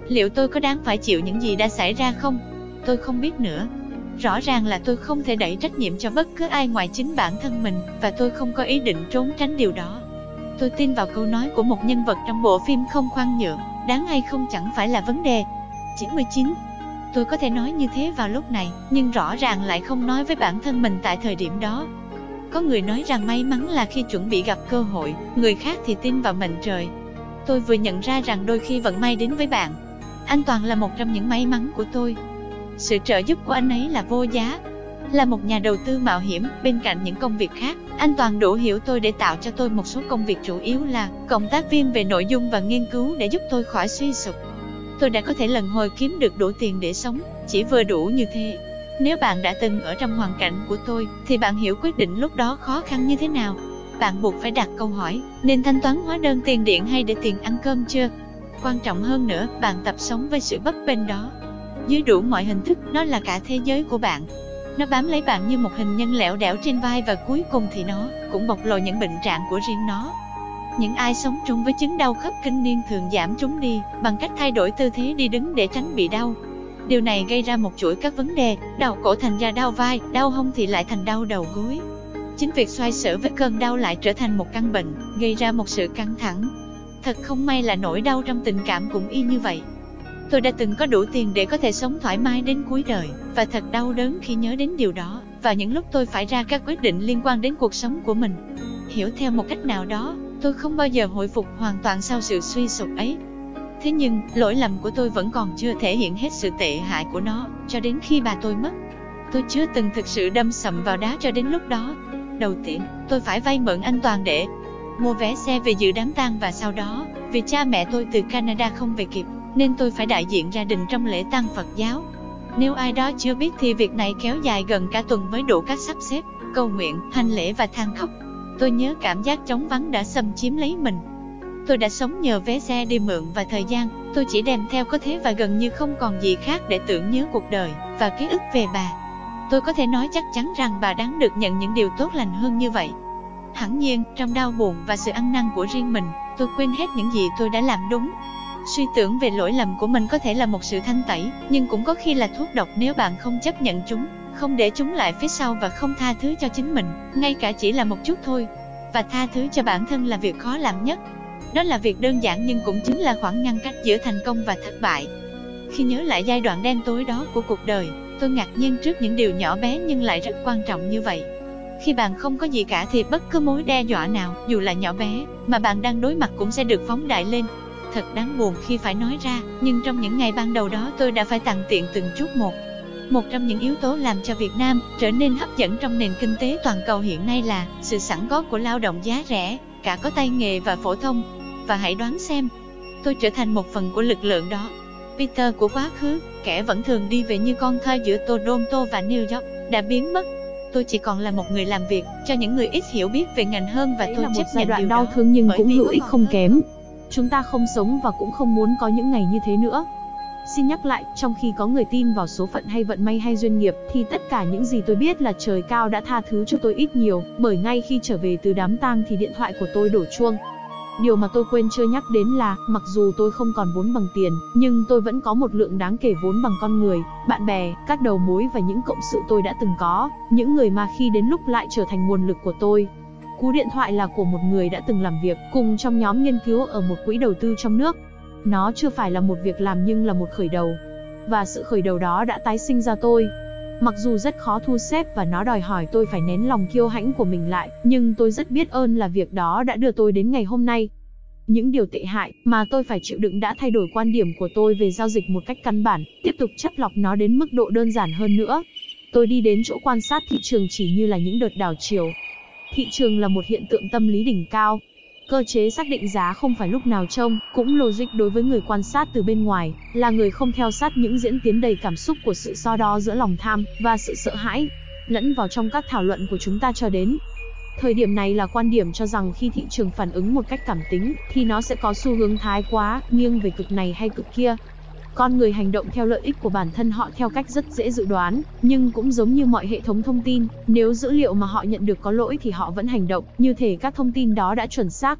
Liệu tôi có đáng phải chịu những gì đã xảy ra không? Tôi không biết nữa. Rõ ràng là tôi không thể đẩy trách nhiệm cho bất cứ ai ngoài chính bản thân mình, và tôi không có ý định trốn tránh điều đó. Tôi tin vào câu nói của một nhân vật trong bộ phim Không khoan nhượng, đáng hay không chẳng phải là vấn đề. 99. Tôi có thể nói như thế vào lúc này, nhưng rõ ràng lại không nói với bản thân mình tại thời điểm đó. Có người nói rằng may mắn là khi chuẩn bị gặp cơ hội, người khác thì tin vào mệnh trời. Tôi vừa nhận ra rằng đôi khi vận may đến với bạn. Anh Toàn là một trong những may mắn của tôi. Sự trợ giúp của anh ấy là vô giá. Là một nhà đầu tư mạo hiểm, bên cạnh những công việc khác, anh Toàn đủ hiểu tôi để tạo cho tôi một số công việc chủ yếu là cộng tác viên về nội dung và nghiên cứu để giúp tôi khỏi suy sụp. Tôi đã có thể lần hồi kiếm được đủ tiền để sống, chỉ vừa đủ như thế. Nếu bạn đã từng ở trong hoàn cảnh của tôi, thì bạn hiểu quyết định lúc đó khó khăn như thế nào. Bạn buộc phải đặt câu hỏi, nên thanh toán hóa đơn tiền điện hay để tiền ăn cơm chưa? Quan trọng hơn nữa, bạn tập sống với sự bấp bênh đó. Dưới đủ mọi hình thức, nó là cả thế giới của bạn. Nó bám lấy bạn như một hình nhân lẻo đẻo trên vai, và cuối cùng thì nó cũng bộc lộ những bệnh trạng của riêng nó. Những ai sống chung với chứng đau khớp kinh niên thường giảm chúng đi bằng cách thay đổi tư thế đi đứng để tránh bị đau. Điều này gây ra một chuỗi các vấn đề, đau cổ thành ra đau vai, đau hông thì lại thành đau đầu gối. Chính việc xoay sở với cơn đau lại trở thành một căn bệnh, gây ra một sự căng thẳng. Thật không may là nỗi đau trong tình cảm cũng y như vậy. Tôi đã từng có đủ tiền để có thể sống thoải mái đến cuối đời, và thật đau đớn khi nhớ đến điều đó, vào những lúc tôi phải ra các quyết định liên quan đến cuộc sống của mình. Hiểu theo một cách nào đó, tôi không bao giờ hồi phục hoàn toàn sau sự suy sụp ấy. Thế nhưng, lỗi lầm của tôi vẫn còn chưa thể hiện hết sự tệ hại của nó, cho đến khi bà tôi mất. Tôi chưa từng thực sự đâm sầm vào đá cho đến lúc đó. Đầu tiên, tôi phải vay mượn anh Toàn để mua vé xe về dự đám tang, và sau đó, vì cha mẹ tôi từ Canada không về kịp, nên tôi phải đại diện gia đình trong lễ tang Phật giáo. Nếu ai đó chưa biết thì việc này kéo dài gần cả tuần với đủ các sắp xếp, cầu nguyện, hành lễ và than khóc. Tôi nhớ cảm giác trống vắng đã xâm chiếm lấy mình. Tôi đã sống nhờ vé xe đi mượn, và thời gian tôi chỉ đem theo có thế, và gần như không còn gì khác để tưởng nhớ cuộc đời và ký ức về bà. Tôi có thể nói chắc chắn rằng bà đáng được nhận những điều tốt lành hơn như vậy. Hẳn nhiên, trong đau buồn và sự ăn năn của riêng mình, tôi quên hết những gì tôi đã làm đúng. Suy tưởng về lỗi lầm của mình có thể là một sự thanh tẩy, nhưng cũng có khi là thuốc độc nếu bạn không chấp nhận chúng, không để chúng lại phía sau, và không tha thứ cho chính mình, ngay cả chỉ là một chút thôi. Và tha thứ cho bản thân là việc khó làm nhất. Đó là việc đơn giản, nhưng cũng chính là khoảng ngăn cách giữa thành công và thất bại. Khi nhớ lại giai đoạn đen tối đó của cuộc đời, tôi ngạc nhiên trước những điều nhỏ bé nhưng lại rất quan trọng như vậy. Khi bạn không có gì cả thì bất cứ mối đe dọa nào, dù là nhỏ bé, mà bạn đang đối mặt cũng sẽ được phóng đại lên. Thật đáng buồn khi phải nói ra, nhưng trong những ngày ban đầu đó tôi đã phải tằn tiện từng chút một. Một trong những yếu tố làm cho Việt Nam trở nên hấp dẫn trong nền kinh tế toàn cầu hiện nay là sự sẵn có của lao động giá rẻ, cả có tay nghề và phổ thông. Và hãy đoán xem, tôi trở thành một phần của lực lượng đó. Peter của quá khứ, kẻ vẫn thường đi về như con thoi giữa Toronto và New York, đã biến mất. Tôi chỉ còn là một người làm việc cho những người ít hiểu biết về ngành hơn, và tôi chấp nhận điều đó. Đau thương nhưng cũng hữu ích không kém. Chúng ta không sống và cũng không muốn có những ngày như thế nữa. Xin nhắc lại, trong khi có người tin vào số phận hay vận may hay duyên nghiệp, thì tất cả những gì tôi biết là trời cao đã tha thứ cho tôi ít nhiều, bởi ngay khi trở về từ đám tang thì điện thoại của tôi đổ chuông. Điều mà tôi quên chưa nhắc đến là, mặc dù tôi không còn vốn bằng tiền, nhưng tôi vẫn có một lượng đáng kể vốn bằng con người, bạn bè, các đầu mối và những cộng sự tôi đã từng có, những người mà khi đến lúc lại trở thành nguồn lực của tôi. Cú điện thoại là của một người đã từng làm việc cùng trong nhóm nghiên cứu ở một quỹ đầu tư trong nước. Nó chưa phải là một việc làm nhưng là một khởi đầu. Và sự khởi đầu đó đã tái sinh ra tôi. Mặc dù rất khó thu xếp và nó đòi hỏi tôi phải nén lòng kiêu hãnh của mình lại, nhưng tôi rất biết ơn là việc đó đã đưa tôi đến ngày hôm nay. Những điều tệ hại mà tôi phải chịu đựng đã thay đổi quan điểm của tôi về giao dịch một cách căn bản, tiếp tục chắt lọc nó đến mức độ đơn giản hơn nữa. Tôi đi đến chỗ quan sát thị trường chỉ như là những đợt đảo chiều. Thị trường là một hiện tượng tâm lý đỉnh cao. Cơ chế xác định giá không phải lúc nào trông cũng logic đối với người quan sát từ bên ngoài, là người không theo sát những diễn tiến đầy cảm xúc của sự so đo giữa lòng tham và sự sợ hãi, lẫn vào trong các thảo luận của chúng ta cho đến thời điểm này là quan điểm cho rằng khi thị trường phản ứng một cách cảm tính, thì nó sẽ có xu hướng thái quá, nghiêng về cực này hay cực kia. Con người hành động theo lợi ích của bản thân họ theo cách rất dễ dự đoán, nhưng cũng giống như mọi hệ thống thông tin, nếu dữ liệu mà họ nhận được có lỗi thì họ vẫn hành động, như thể các thông tin đó đã chuẩn xác.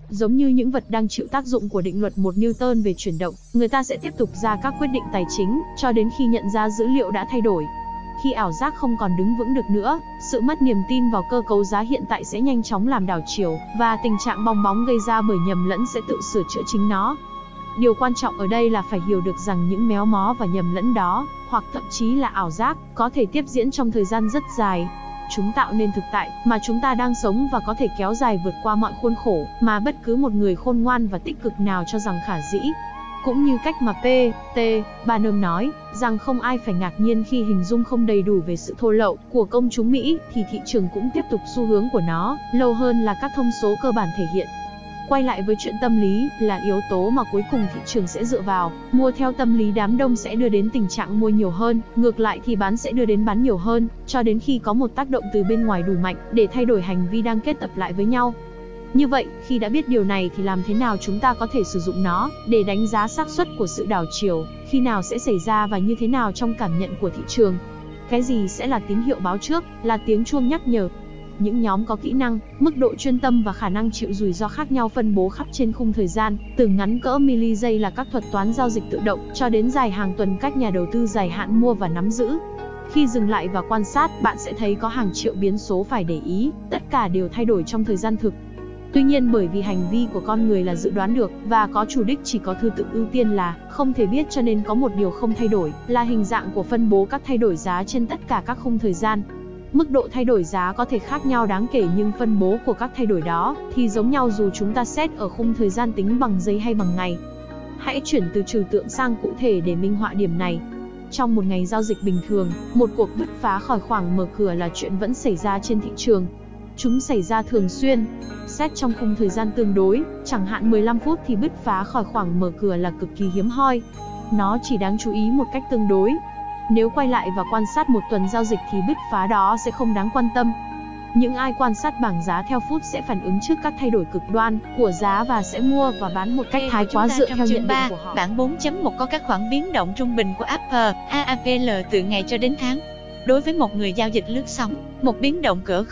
Giống như những vật đang chịu tác dụng của định luật 1 Newton về chuyển động, người ta sẽ tiếp tục ra các quyết định tài chính, cho đến khi nhận ra dữ liệu đã thay đổi. Khi ảo giác không còn đứng vững được nữa, sự mất niềm tin vào cơ cấu giá hiện tại sẽ nhanh chóng làm đảo chiều, và tình trạng bong bóng gây ra bởi nhầm lẫn sẽ tự sửa chữa chính nó. Điều quan trọng ở đây là phải hiểu được rằng những méo mó và nhầm lẫn đó, hoặc thậm chí là ảo giác, có thể tiếp diễn trong thời gian rất dài. Chúng tạo nên thực tại mà chúng ta đang sống và có thể kéo dài vượt qua mọi khuôn khổ mà bất cứ một người khôn ngoan và tích cực nào cho rằng khả dĩ. Cũng như cách mà P.T. Barnum nói, rằng không ai phải ngạc nhiên khi hình dung không đầy đủ về sự thô lậu của công chúng Mỹ, thì thị trường cũng tiếp tục xu hướng của nó, lâu hơn là các thông số cơ bản thể hiện. Quay lại với chuyện tâm lý, là yếu tố mà cuối cùng thị trường sẽ dựa vào. Mua theo tâm lý đám đông sẽ đưa đến tình trạng mua nhiều hơn, ngược lại thì bán sẽ đưa đến bán nhiều hơn, cho đến khi có một tác động từ bên ngoài đủ mạnh để thay đổi hành vi đang kết tập lại với nhau. Như vậy, khi đã biết điều này thì làm thế nào chúng ta có thể sử dụng nó để đánh giá xác suất của sự đảo chiều, khi nào sẽ xảy ra và như thế nào trong cảm nhận của thị trường? Cái gì sẽ là tín hiệu báo trước, là tiếng chuông nhắc nhở? Những nhóm có kỹ năng, mức độ chuyên tâm và khả năng chịu rủi ro khác nhau phân bố khắp trên khung thời gian, từ ngắn cỡ mili giây là các thuật toán giao dịch tự động, cho đến dài hàng tuần các nhà đầu tư dài hạn mua và nắm giữ. Khi dừng lại và quan sát, bạn sẽ thấy có hàng triệu biến số phải để ý, tất cả đều thay đổi trong thời gian thực. Tuy nhiên bởi vì hành vi của con người là dự đoán được, và có chủ đích chỉ có thứ tự ưu tiên là không thể biết, cho nên có một điều không thay đổi, là hình dạng của phân bố các thay đổi giá trên tất cả các khung thời gian. Mức độ thay đổi giá có thể khác nhau đáng kể nhưng phân bố của các thay đổi đó thì giống nhau dù chúng ta xét ở khung thời gian tính bằng giây hay bằng ngày. Hãy chuyển từ trừu tượng sang cụ thể để minh họa điểm này. Trong một ngày giao dịch bình thường, một cuộc bứt phá khỏi khoảng mở cửa là chuyện vẫn xảy ra trên thị trường. Chúng xảy ra thường xuyên. Xét trong khung thời gian tương đối, chẳng hạn 15 phút thì bứt phá khỏi khoảng mở cửa là cực kỳ hiếm hoi. Nó chỉ đáng chú ý một cách tương đối. Nếu quay lại và quan sát một tuần giao dịch thì bứt phá đó sẽ không đáng quan tâm. Những ai quan sát bảng giá theo phút sẽ phản ứng trước các thay đổi cực đoan của giá và sẽ mua và bán một cách thái quá dựa theo nhận định của họ. Bảng 4.1 có các khoảng biến động trung bình của Upper AAPL từ ngày cho đến tháng. Đối với một người giao dịch lướt sóng, một biến động cỡ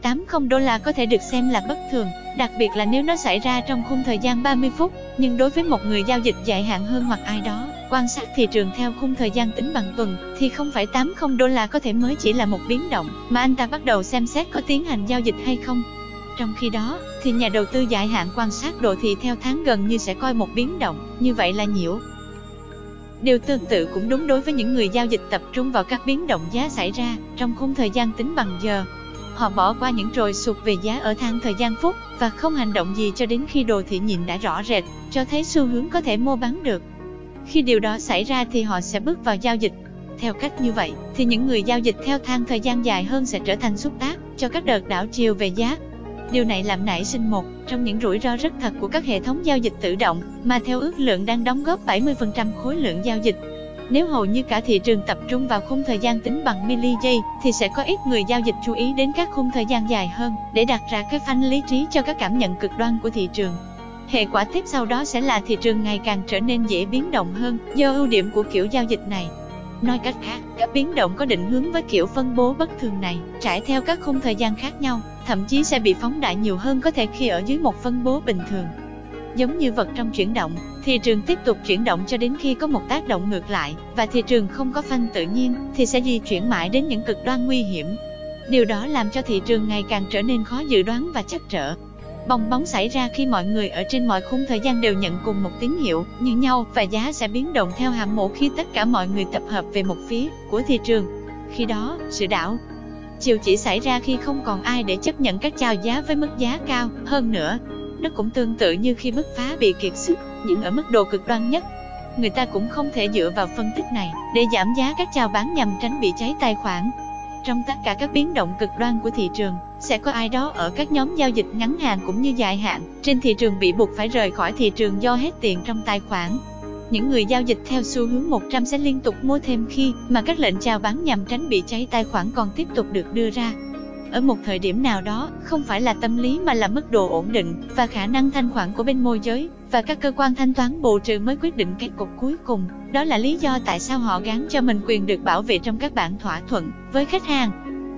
$0,80 có thể được xem là bất thường, đặc biệt là nếu nó xảy ra trong khung thời gian 30 phút. Nhưng đối với một người giao dịch dài hạn hơn hoặc ai đó quan sát thị trường theo khung thời gian tính bằng tuần, thì $0,80 có thể mới chỉ là một biến động mà anh ta bắt đầu xem xét có tiến hành giao dịch hay không. Trong khi đó, thì nhà đầu tư dài hạn quan sát đồ thị theo tháng gần như sẽ coi một biến động như vậy là nhiễu. Điều tương tự cũng đúng đối với những người giao dịch tập trung vào các biến động giá xảy ra trong khung thời gian tính bằng giờ. Họ bỏ qua những trồi sụt về giá ở thang thời gian phút và không hành động gì cho đến khi đồ thị nhìn đã rõ rệt, cho thấy xu hướng có thể mua bán được. Khi điều đó xảy ra thì họ sẽ bước vào giao dịch. Theo cách như vậy, thì những người giao dịch theo thang thời gian dài hơn sẽ trở thành xúc tác cho các đợt đảo chiều về giá. Điều này làm nảy sinh một trong những rủi ro rất thật của các hệ thống giao dịch tự động, mà theo ước lượng đang đóng góp 70% khối lượng giao dịch. Nếu hầu như cả thị trường tập trung vào khung thời gian tính bằng mili giây, thì sẽ có ít người giao dịch chú ý đến các khung thời gian dài hơn, để đặt ra cái phanh lý trí cho các cảm nhận cực đoan của thị trường. Hệ quả tiếp sau đó sẽ là thị trường ngày càng trở nên dễ biến động hơn, do ưu điểm của kiểu giao dịch này. Nói cách khác, các biến động có định hướng với kiểu phân bố bất thường này, trải theo các khung thời gian khác nhau, thậm chí sẽ bị phóng đại nhiều hơn có thể khi ở dưới một phân bố bình thường. Giống như vật trong chuyển động, thị trường tiếp tục chuyển động cho đến khi có một tác động ngược lại, và thị trường không có phanh tự nhiên, thì sẽ di chuyển mãi đến những cực đoan nguy hiểm. Điều đó làm cho thị trường ngày càng trở nên khó dự đoán và trắc trở. Bong bóng xảy ra khi mọi người ở trên mọi khung thời gian đều nhận cùng một tín hiệu như nhau, và giá sẽ biến động theo hàm mẫu khi tất cả mọi người tập hợp về một phía của thị trường. Khi đó, sự đảo chiều chỉ xảy ra khi không còn ai để chấp nhận các chào giá với mức giá cao hơn nữa. Nó cũng tương tự như khi bứt phá bị kiệt sức, nhưng ở mức độ cực đoan nhất. Người ta cũng không thể dựa vào phân tích này để giảm giá các chào bán nhằm tránh bị cháy tài khoản. Trong tất cả các biến động cực đoan của thị trường, sẽ có ai đó ở các nhóm giao dịch ngắn hạn cũng như dài hạn trên thị trường bị buộc phải rời khỏi thị trường do hết tiền trong tài khoản. Những người giao dịch theo xu hướng 100 sẽ liên tục mua thêm khi mà các lệnh chào bán nhằm tránh bị cháy tài khoản còn tiếp tục được đưa ra. Ở một thời điểm nào đó, không phải là tâm lý mà là mức độ ổn định và khả năng thanh khoản của bên môi giới và các cơ quan thanh toán bù trừ mới quyết định kết cục cuối cùng. Đó là lý do tại sao họ gán cho mình quyền được bảo vệ trong các bản thỏa thuận với khách hàng.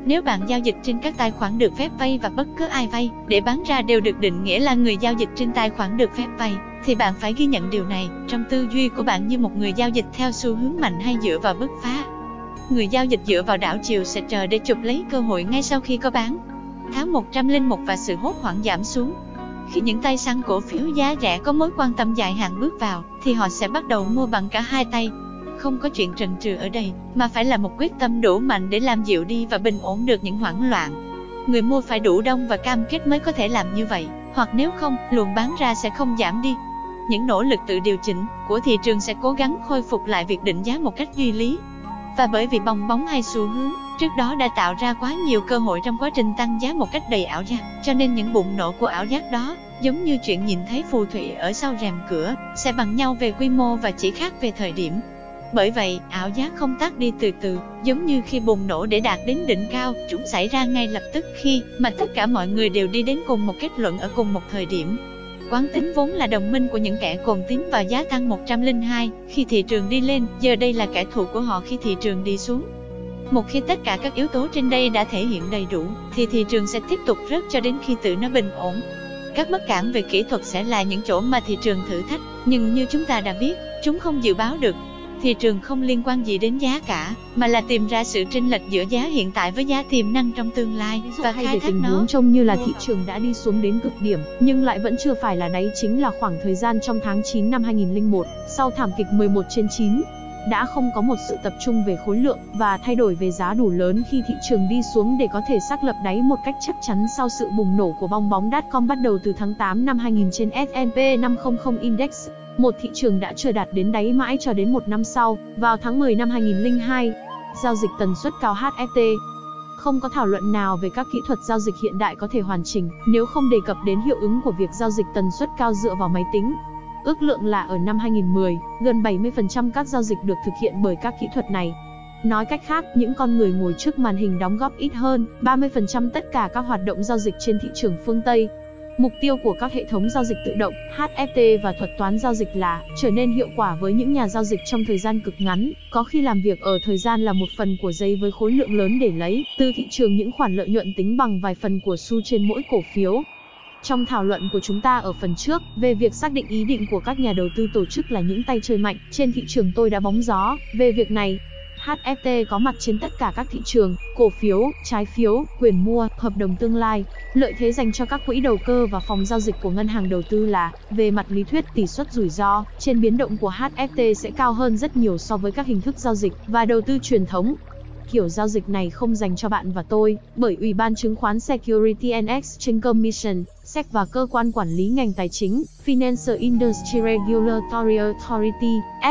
Nếu bạn giao dịch trên các tài khoản được phép vay và bất cứ ai vay để bán ra đều được định nghĩa là người giao dịch trên tài khoản được phép vay, thì bạn phải ghi nhận điều này trong tư duy của bạn như một người giao dịch theo xu hướng mạnh hay dựa vào bứt phá. Người giao dịch dựa vào đảo chiều sẽ chờ để chụp lấy cơ hội ngay sau khi có bán. Tháng 101 và sự hốt hoảng giảm xuống. Khi những tay săn cổ phiếu giá rẻ có mối quan tâm dài hạn bước vào, thì họ sẽ bắt đầu mua bằng cả hai tay. Không có chuyện trần trừ ở đây, mà phải là một quyết tâm đủ mạnh để làm dịu đi và bình ổn được những hoảng loạn. Người mua phải đủ đông và cam kết mới có thể làm như vậy, hoặc nếu không, luồng bán ra sẽ không giảm đi. Những nỗ lực tự điều chỉnh của thị trường sẽ cố gắng khôi phục lại việc định giá một cách duy lý. Và bởi vì bong bóng hay xu hướng trước đó đã tạo ra quá nhiều cơ hội trong quá trình tăng giá một cách đầy ảo giác, cho nên những bùng nổ của ảo giác đó, giống như chuyện nhìn thấy phù thủy ở sau rèm cửa, sẽ bằng nhau về quy mô và chỉ khác về thời điểm. Bởi vậy, ảo giác không tắt đi từ từ, giống như khi bùng nổ để đạt đến đỉnh cao, chúng xảy ra ngay lập tức khi mà tất cả mọi người đều đi đến cùng một kết luận ở cùng một thời điểm. Quán tính vốn là đồng minh của những kẻ cồn tín vào giá tăng 102 khi thị trường đi lên, giờ đây là kẻ thù của họ khi thị trường đi xuống. Một khi tất cả các yếu tố trên đây đã thể hiện đầy đủ, thì thị trường sẽ tiếp tục rớt cho đến khi tự nó bình ổn. Các bất cản về kỹ thuật sẽ là những chỗ mà thị trường thử thách, nhưng như chúng ta đã biết, chúng không dự báo được. Thị trường không liên quan gì đến giá cả, mà là tìm ra sự chênh lệch giữa giá hiện tại với giá tiềm năng trong tương lai và khai thác tình nó. huống trông như là thị trường đã đi xuống đến cực điểm, nhưng lại vẫn chưa phải là đáy, chính là khoảng thời gian trong tháng 9 năm 2001, sau thảm kịch 11/9. Đã không có một sự tập trung về khối lượng và thay đổi về giá đủ lớn khi thị trường đi xuống để có thể xác lập đáy một cách chắc chắn sau sự bùng nổ của bong bóng .com bắt đầu từ tháng 8 năm 2000 trên S&P 500 Index. Một thị trường đã chưa đạt đến đáy mãi cho đến một năm sau, vào tháng 10 năm 2002. Giao dịch tần suất cao HFT. Không có thảo luận nào về các kỹ thuật giao dịch hiện đại có thể hoàn chỉnh nếu không đề cập đến hiệu ứng của việc giao dịch tần suất cao dựa vào máy tính. Ước lượng là ở năm 2010, gần 70% các giao dịch được thực hiện bởi các kỹ thuật này. Nói cách khác, những con người ngồi trước màn hình đóng góp ít hơn 30% tất cả các hoạt động giao dịch trên thị trường phương Tây. Mục tiêu của các hệ thống giao dịch tự động, HFT và thuật toán giao dịch là trở nên hiệu quả với những nhà giao dịch trong thời gian cực ngắn, có khi làm việc ở thời gian là một phần của giây với khối lượng lớn để lấy từ thị trường những khoản lợi nhuận tính bằng vài phần của xu trên mỗi cổ phiếu. Trong thảo luận của chúng ta ở phần trước về việc xác định ý định của các nhà đầu tư tổ chức là những tay chơi mạnh trên thị trường, tôi đã bóng gió về việc này. HFT có mặt trên tất cả các thị trường, cổ phiếu, trái phiếu, quyền mua, hợp đồng tương lai. Lợi thế dành cho các quỹ đầu cơ và phòng giao dịch của ngân hàng đầu tư là, về mặt lý thuyết, tỷ suất rủi ro trên biến động của HFT sẽ cao hơn rất nhiều so với các hình thức giao dịch và đầu tư truyền thống. Kiểu giao dịch này không dành cho bạn và tôi, bởi Ủy ban Chứng khoán Security and Exchange Commission, SEC và Cơ quan Quản lý ngành tài chính, Financial Industry Regulatory Authority,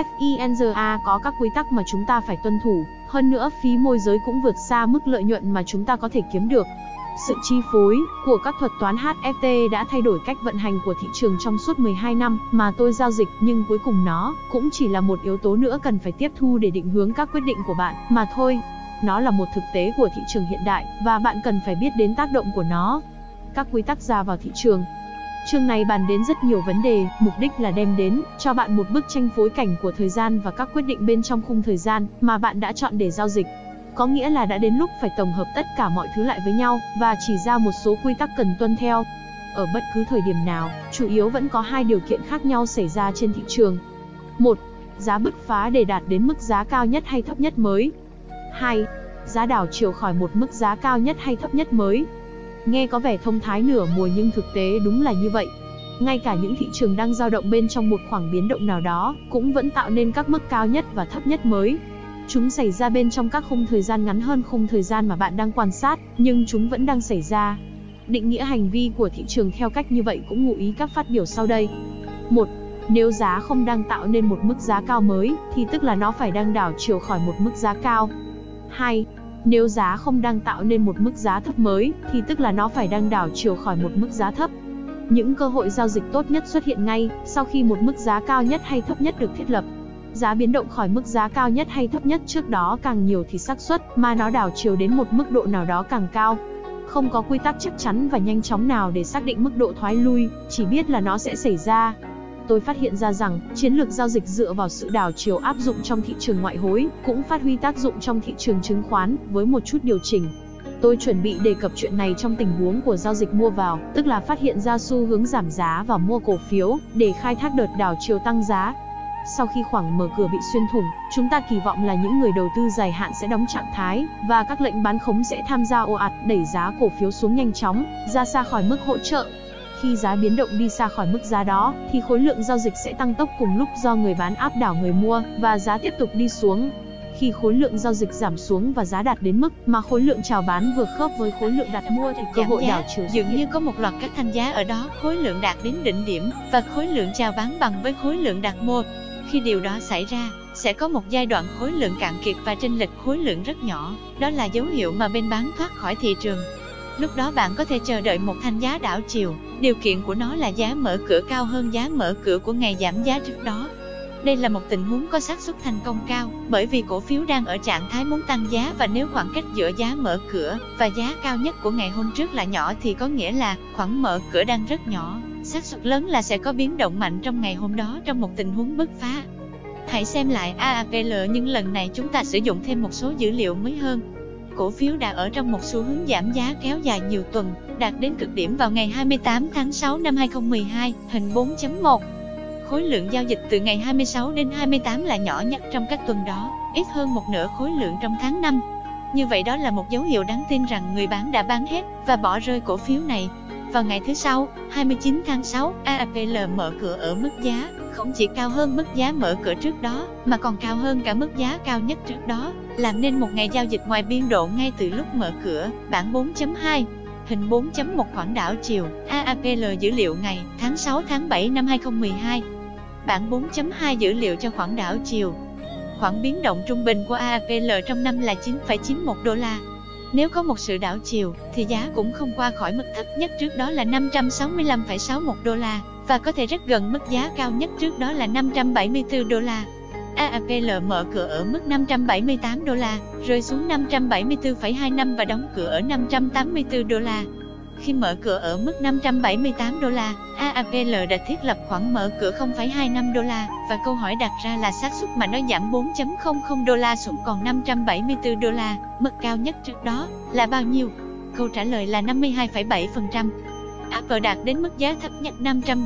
FINRA có các quy tắc mà chúng ta phải tuân thủ. Hơn nữa, phí môi giới cũng vượt xa mức lợi nhuận mà chúng ta có thể kiếm được. Sự chi phối của các thuật toán HFT đã thay đổi cách vận hành của thị trường trong suốt 12 năm mà tôi giao dịch, nhưng cuối cùng nó cũng chỉ là một yếu tố nữa cần phải tiếp thu để định hướng các quyết định của bạn mà thôi. Nó là một thực tế của thị trường hiện đại, và bạn cần phải biết đến tác động của nó. Các quy tắc ra vào thị trường. Chương này bàn đến rất nhiều vấn đề, mục đích là đem đến cho bạn một bức tranh phối cảnh của thời gian và các quyết định bên trong khung thời gian mà bạn đã chọn để giao dịch. Có nghĩa là đã đến lúc phải tổng hợp tất cả mọi thứ lại với nhau, và chỉ ra một số quy tắc cần tuân theo. Ở bất cứ thời điểm nào, chủ yếu vẫn có hai điều kiện khác nhau xảy ra trên thị trường. 1. Giá bứt phá để đạt đến mức giá cao nhất hay thấp nhất mới. 2. Giá đảo chiều khỏi một mức giá cao nhất hay thấp nhất mới. Nghe có vẻ thông thái nửa mùa, nhưng thực tế đúng là như vậy. Ngay cả những thị trường đang dao động bên trong một khoảng biến động nào đó, cũng vẫn tạo nên các mức cao nhất và thấp nhất mới. Chúng xảy ra bên trong các khung thời gian ngắn hơn khung thời gian mà bạn đang quan sát, nhưng chúng vẫn đang xảy ra. Định nghĩa hành vi của thị trường theo cách như vậy cũng ngụ ý các phát biểu sau đây. 1. Nếu giá không đang tạo nên một mức giá cao mới, thì tức là nó phải đang đảo chiều khỏi một mức giá cao. 2. Nếu giá không đang tạo nên một mức giá thấp mới, thì tức là nó phải đang đảo chiều khỏi một mức giá thấp. Những cơ hội giao dịch tốt nhất xuất hiện ngay sau khi một mức giá cao nhất hay thấp nhất được thiết lập. Giá biến động khỏi mức giá cao nhất hay thấp nhất trước đó càng nhiều thì xác suất mà nó đảo chiều đến một mức độ nào đó càng cao. Không có quy tắc chắc chắn và nhanh chóng nào để xác định mức độ thoái lui, chỉ biết là nó sẽ xảy ra. Tôi phát hiện ra rằng, chiến lược giao dịch dựa vào sự đảo chiều áp dụng trong thị trường ngoại hối, cũng phát huy tác dụng trong thị trường chứng khoán, với một chút điều chỉnh. Tôi chuẩn bị đề cập chuyện này trong tình huống của giao dịch mua vào, tức là phát hiện ra xu hướng giảm giá và mua cổ phiếu, để khai thác đợt đảo chiều tăng giá. Sau khi khoảng mở cửa bị xuyên thủng, chúng ta kỳ vọng là những người đầu tư dài hạn sẽ đóng trạng thái, và các lệnh bán khống sẽ tham gia ồ ạt đẩy giá cổ phiếu xuống nhanh chóng, ra xa khỏi mức hỗ trợ. Khi giá biến động đi xa khỏi mức giá đó, thì khối lượng giao dịch sẽ tăng tốc cùng lúc do người bán áp đảo người mua, và giá tiếp tục đi xuống. Khi khối lượng giao dịch giảm xuống và giá đạt đến mức mà khối lượng chào bán vừa khớp với khối lượng đặt mua thì cơ hội đảo chiều dường như có một loạt các thanh giá ở đó, khối lượng đạt đến đỉnh điểm và khối lượng chào bán bằng với khối lượng đặt mua. Khi điều đó xảy ra, sẽ có một giai đoạn khối lượng cạn kiệt và chênh lệch khối lượng rất nhỏ, đó là dấu hiệu mà bên bán thoát khỏi thị trường. Lúc đó bạn có thể chờ đợi một thanh giá đảo chiều, điều kiện của nó là giá mở cửa cao hơn giá mở cửa của ngày giảm giá trước đó. Đây là một tình huống có xác suất thành công cao, bởi vì cổ phiếu đang ở trạng thái muốn tăng giá, và nếu khoảng cách giữa giá mở cửa và giá cao nhất của ngày hôm trước là nhỏ thì có nghĩa là khoảng mở cửa đang rất nhỏ, xác suất lớn là sẽ có biến động mạnh trong ngày hôm đó trong một tình huống bứt phá. Hãy xem lại AAPL, nhưng lần này chúng ta sử dụng thêm một số dữ liệu mới hơn. Cổ phiếu đã ở trong một xu hướng giảm giá kéo dài nhiều tuần, đạt đến cực điểm vào ngày 28 tháng 6 năm 2012, hình 4.1. Khối lượng giao dịch từ ngày 26 đến 28 là nhỏ nhất trong các tuần đó, ít hơn một nửa khối lượng trong tháng 5. Như vậy đó là một dấu hiệu đáng tin rằng người bán đã bán hết và bỏ rơi cổ phiếu này. Vào ngày thứ Sáu, 29 tháng 6, AAPL mở cửa ở mức giá không chỉ cao hơn mức giá mở cửa trước đó, mà còn cao hơn cả mức giá cao nhất trước đó, làm nên một ngày giao dịch ngoài biên độ ngay từ lúc mở cửa. Bảng 4.2, hình 4.1 khoảng đảo chiều, AAPL dữ liệu ngày tháng 6 tháng 7 năm 2012. Bảng 4.2 dữ liệu cho khoảng đảo chiều. Khoảng biến động trung bình của AAPL trong năm là 9,91 đô la. Nếu có một sự đảo chiều, thì giá cũng không qua khỏi mức thấp nhất trước đó là 565,61 đô la, và có thể rất gần mức giá cao nhất trước đó là 574 đô la. AAPL mở cửa ở mức 578 đô la, rơi xuống 574,25 và đóng cửa ở 584 đô la. Khi mở cửa ở mức 578 đô la, AAPL đã thiết lập khoảng mở cửa 0,25 đô la, và câu hỏi đặt ra là xác suất mà nó giảm 4.00 đô la xuống còn 574 đô la, mức cao nhất trước đó, là bao nhiêu? Câu trả lời là 52,7%. Apple đạt đến mức giá thấp nhất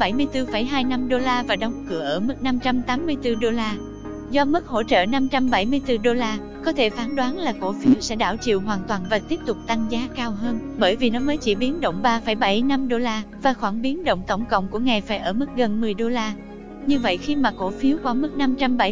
574,25 đô la và đóng cửa ở mức 584 đô la. Do mức hỗ trợ 574 đô la, có thể phán đoán là cổ phiếu sẽ đảo chiều hoàn toàn và tiếp tục tăng giá cao hơn, bởi vì nó mới chỉ biến động 3,75 đô la, và khoản biến động tổng cộng của ngày phải ở mức gần 10 đô la. Như vậy khi mà cổ phiếu qua mức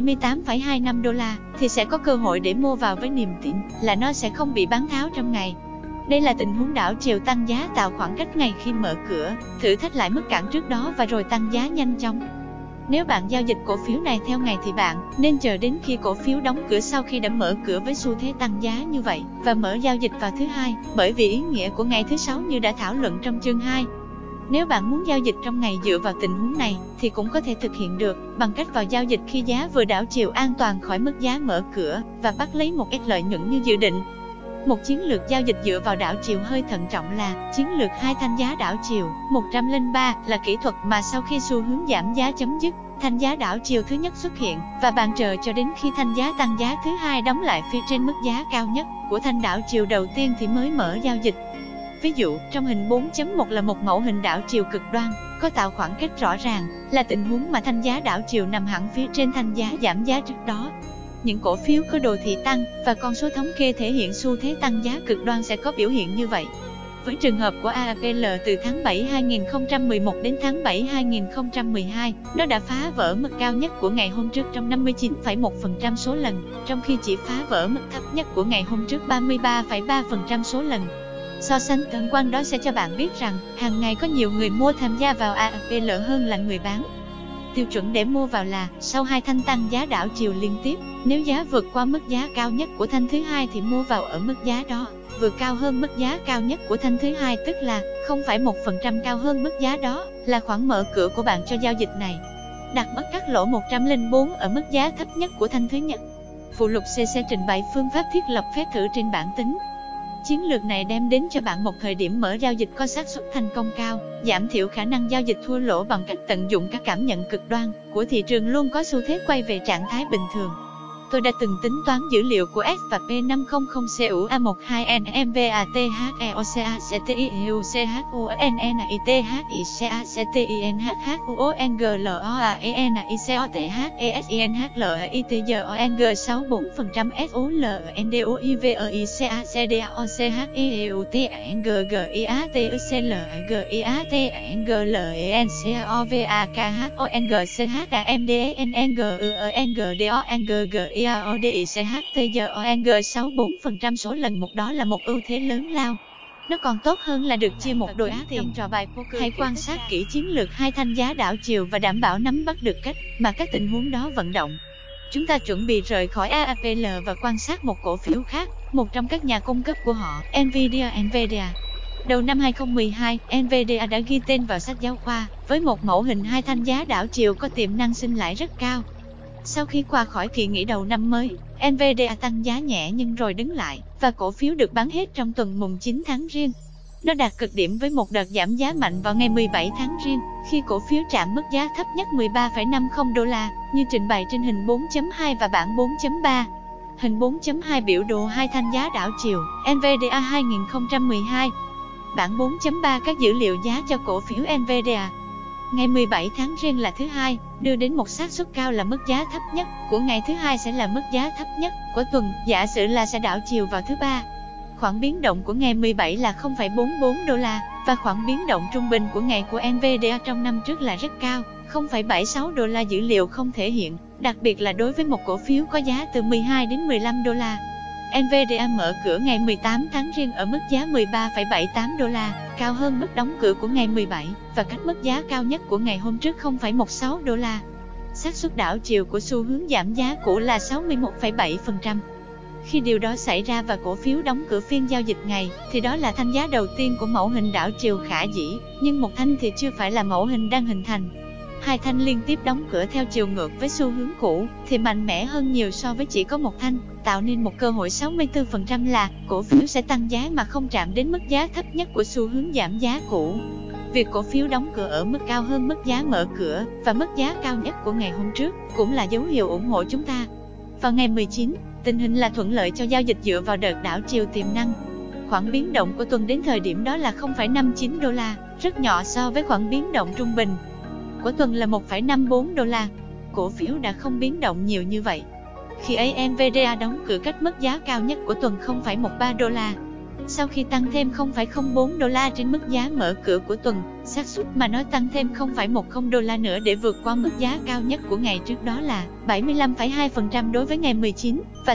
578,25 đô la, thì sẽ có cơ hội để mua vào với niềm tin là nó sẽ không bị bán tháo trong ngày. Đây là tình huống đảo chiều tăng giá tạo khoảng cách ngày khi mở cửa, thử thách lại mức cản trước đó và rồi tăng giá nhanh chóng. Nếu bạn giao dịch cổ phiếu này theo ngày thì bạn nên chờ đến khi cổ phiếu đóng cửa sau khi đã mở cửa với xu thế tăng giá như vậy, và mở giao dịch vào thứ Hai, bởi vì ý nghĩa của ngày thứ Sáu như đã thảo luận trong chương 2. Nếu bạn muốn giao dịch trong ngày dựa vào tình huống này, thì cũng có thể thực hiện được, bằng cách vào giao dịch khi giá vừa đảo chiều an toàn khỏi mức giá mở cửa, và bắt lấy một ít lợi nhuận như dự định. Một chiến lược giao dịch dựa vào đảo chiều hơi thận trọng là chiến lược hai thanh giá đảo chiều. 103 là kỹ thuật mà sau khi xu hướng giảm giá chấm dứt, thanh giá đảo chiều thứ nhất xuất hiện, và bạn chờ cho đến khi thanh giá tăng giá thứ hai đóng lại phía trên mức giá cao nhất của thanh đảo chiều đầu tiên thì mới mở giao dịch. Ví dụ, trong hình 4.1 là một mẫu hình đảo chiều cực đoan, có tạo khoảng cách rõ ràng, là tình huống mà thanh giá đảo chiều nằm hẳn phía trên thanh giá giảm giá trước đó. Những cổ phiếu có đồ thị tăng và con số thống kê thể hiện xu thế tăng giá cực đoan sẽ có biểu hiện như vậy. Với trường hợp của AAPL từ tháng 7 2011 đến tháng 7 2012, nó đã phá vỡ mức cao nhất của ngày hôm trước trong 59,1% số lần, trong khi chỉ phá vỡ mức thấp nhất của ngày hôm trước 33,3% số lần. So sánh tổng quan đó sẽ cho bạn biết rằng, hàng ngày có nhiều người mua tham gia vào AAPL hơn là người bán. Tiêu chuẩn để mua vào là, sau hai thanh tăng giá đảo chiều liên tiếp, nếu giá vượt qua mức giá cao nhất của thanh thứ hai thì mua vào ở mức giá đó, vượt cao hơn mức giá cao nhất của thanh thứ hai tức là 0,1% cao hơn mức giá đó, là khoảng mở cửa của bạn cho giao dịch này. Đặt mất cắt lỗ 104 ở mức giá thấp nhất của thanh thứ nhất. Phụ lục CC trình bày phương pháp thiết lập phép thử trên bảng tính. Chiến lược này đem đến cho bạn một thời điểm mở giao dịch có xác suất thành công cao, giảm thiểu khả năng giao dịch thua lỗ bằng cách tận dụng các cảm nhận cực đoan của thị trường luôn có xu thế quay về trạng thái bình thường. Tôi đã từng tính toán dữ liệu của FPP500CU-CACTINHACUONG64FONG số lần một, đó là một ưu thế lớn lao. Nó còn tốt hơn là được chia một đội á tiền. Hãy quan sát kỹ chiến lược hai thanh giá đảo chiều và đảm bảo nắm bắt được cách mà các tình huống đó vận động. Chúng ta chuẩn bị rời khỏi AAPL và quan sát một cổ phiếu khác, một trong các nhà cung cấp của họ, Nvidia. Đầu năm 2012, Nvidia đã ghi tên vào sách giáo khoa với một mẫu hình hai thanh giá đảo chiều có tiềm năng sinh lãi rất cao. Sau khi qua khỏi kỳ nghỉ đầu năm mới, Nvidia tăng giá nhẹ nhưng rồi đứng lại, và cổ phiếu được bán hết trong tuần mùng 9 tháng Giêng. Nó đạt cực điểm với một đợt giảm giá mạnh vào ngày 17 tháng Giêng, khi cổ phiếu chạm mức giá thấp nhất $13,50, như trình bày trên hình 4.2 và bảng 4.3. Hình 4.2 biểu đồ hai thanh giá đảo chiều, Nvidia 2012. Bảng 4.3 các dữ liệu giá cho cổ phiếu Nvidia. Ngày 17 tháng Giêng là thứ hai, đưa đến một xác suất cao là mức giá thấp nhất của ngày thứ hai sẽ là mức giá thấp nhất của tuần, giả sử là sẽ đảo chiều vào thứ ba. Khoảng biến động của ngày 17 là $0,44 và khoảng biến động trung bình của ngày của Nvidia trong năm trước là rất cao, $0,76 dữ liệu không thể hiện, đặc biệt là đối với một cổ phiếu có giá từ 12 đến $15. Nvidia mở cửa ngày 18 tháng Giêng ở mức giá $13,78, cao hơn mức đóng cửa của ngày 17 và cách mức giá cao nhất của ngày hôm trước $0,16. Xác suất đảo chiều của xu hướng giảm giá cũ là 61,7%. Khi điều đó xảy ra và cổ phiếu đóng cửa phiên giao dịch ngày, thì đó là thanh giá đầu tiên của mẫu hình đảo chiều khả dĩ, nhưng một thanh thì chưa phải là mẫu hình đang hình thành. Hai thanh liên tiếp đóng cửa theo chiều ngược với xu hướng cũ thì mạnh mẽ hơn nhiều so với chỉ có một thanh, tạo nên một cơ hội 64% là cổ phiếu sẽ tăng giá mà không chạm đến mức giá thấp nhất của xu hướng giảm giá cũ. Việc cổ phiếu đóng cửa ở mức cao hơn mức giá mở cửa và mức giá cao nhất của ngày hôm trước cũng là dấu hiệu ủng hộ chúng ta. Vào ngày 19, tình hình là thuận lợi cho giao dịch dựa vào đợt đảo chiều tiềm năng. Khoảng biến động của tuần đến thời điểm đó là $0,59, rất nhỏ so với khoảng biến động trung bình của tuần là $1,54. Cổ phiếu đã không biến động nhiều như vậy. Khi ấy Nvidia đóng cửa cách mức giá cao nhất của tuần $0,13. Sau khi tăng thêm $0,04 trên mức giá mở cửa của tuần, xác suất mà nó tăng thêm $0,10 nữa để vượt qua mức giá cao nhất của ngày trước đó là 75,2% đối với ngày 19 và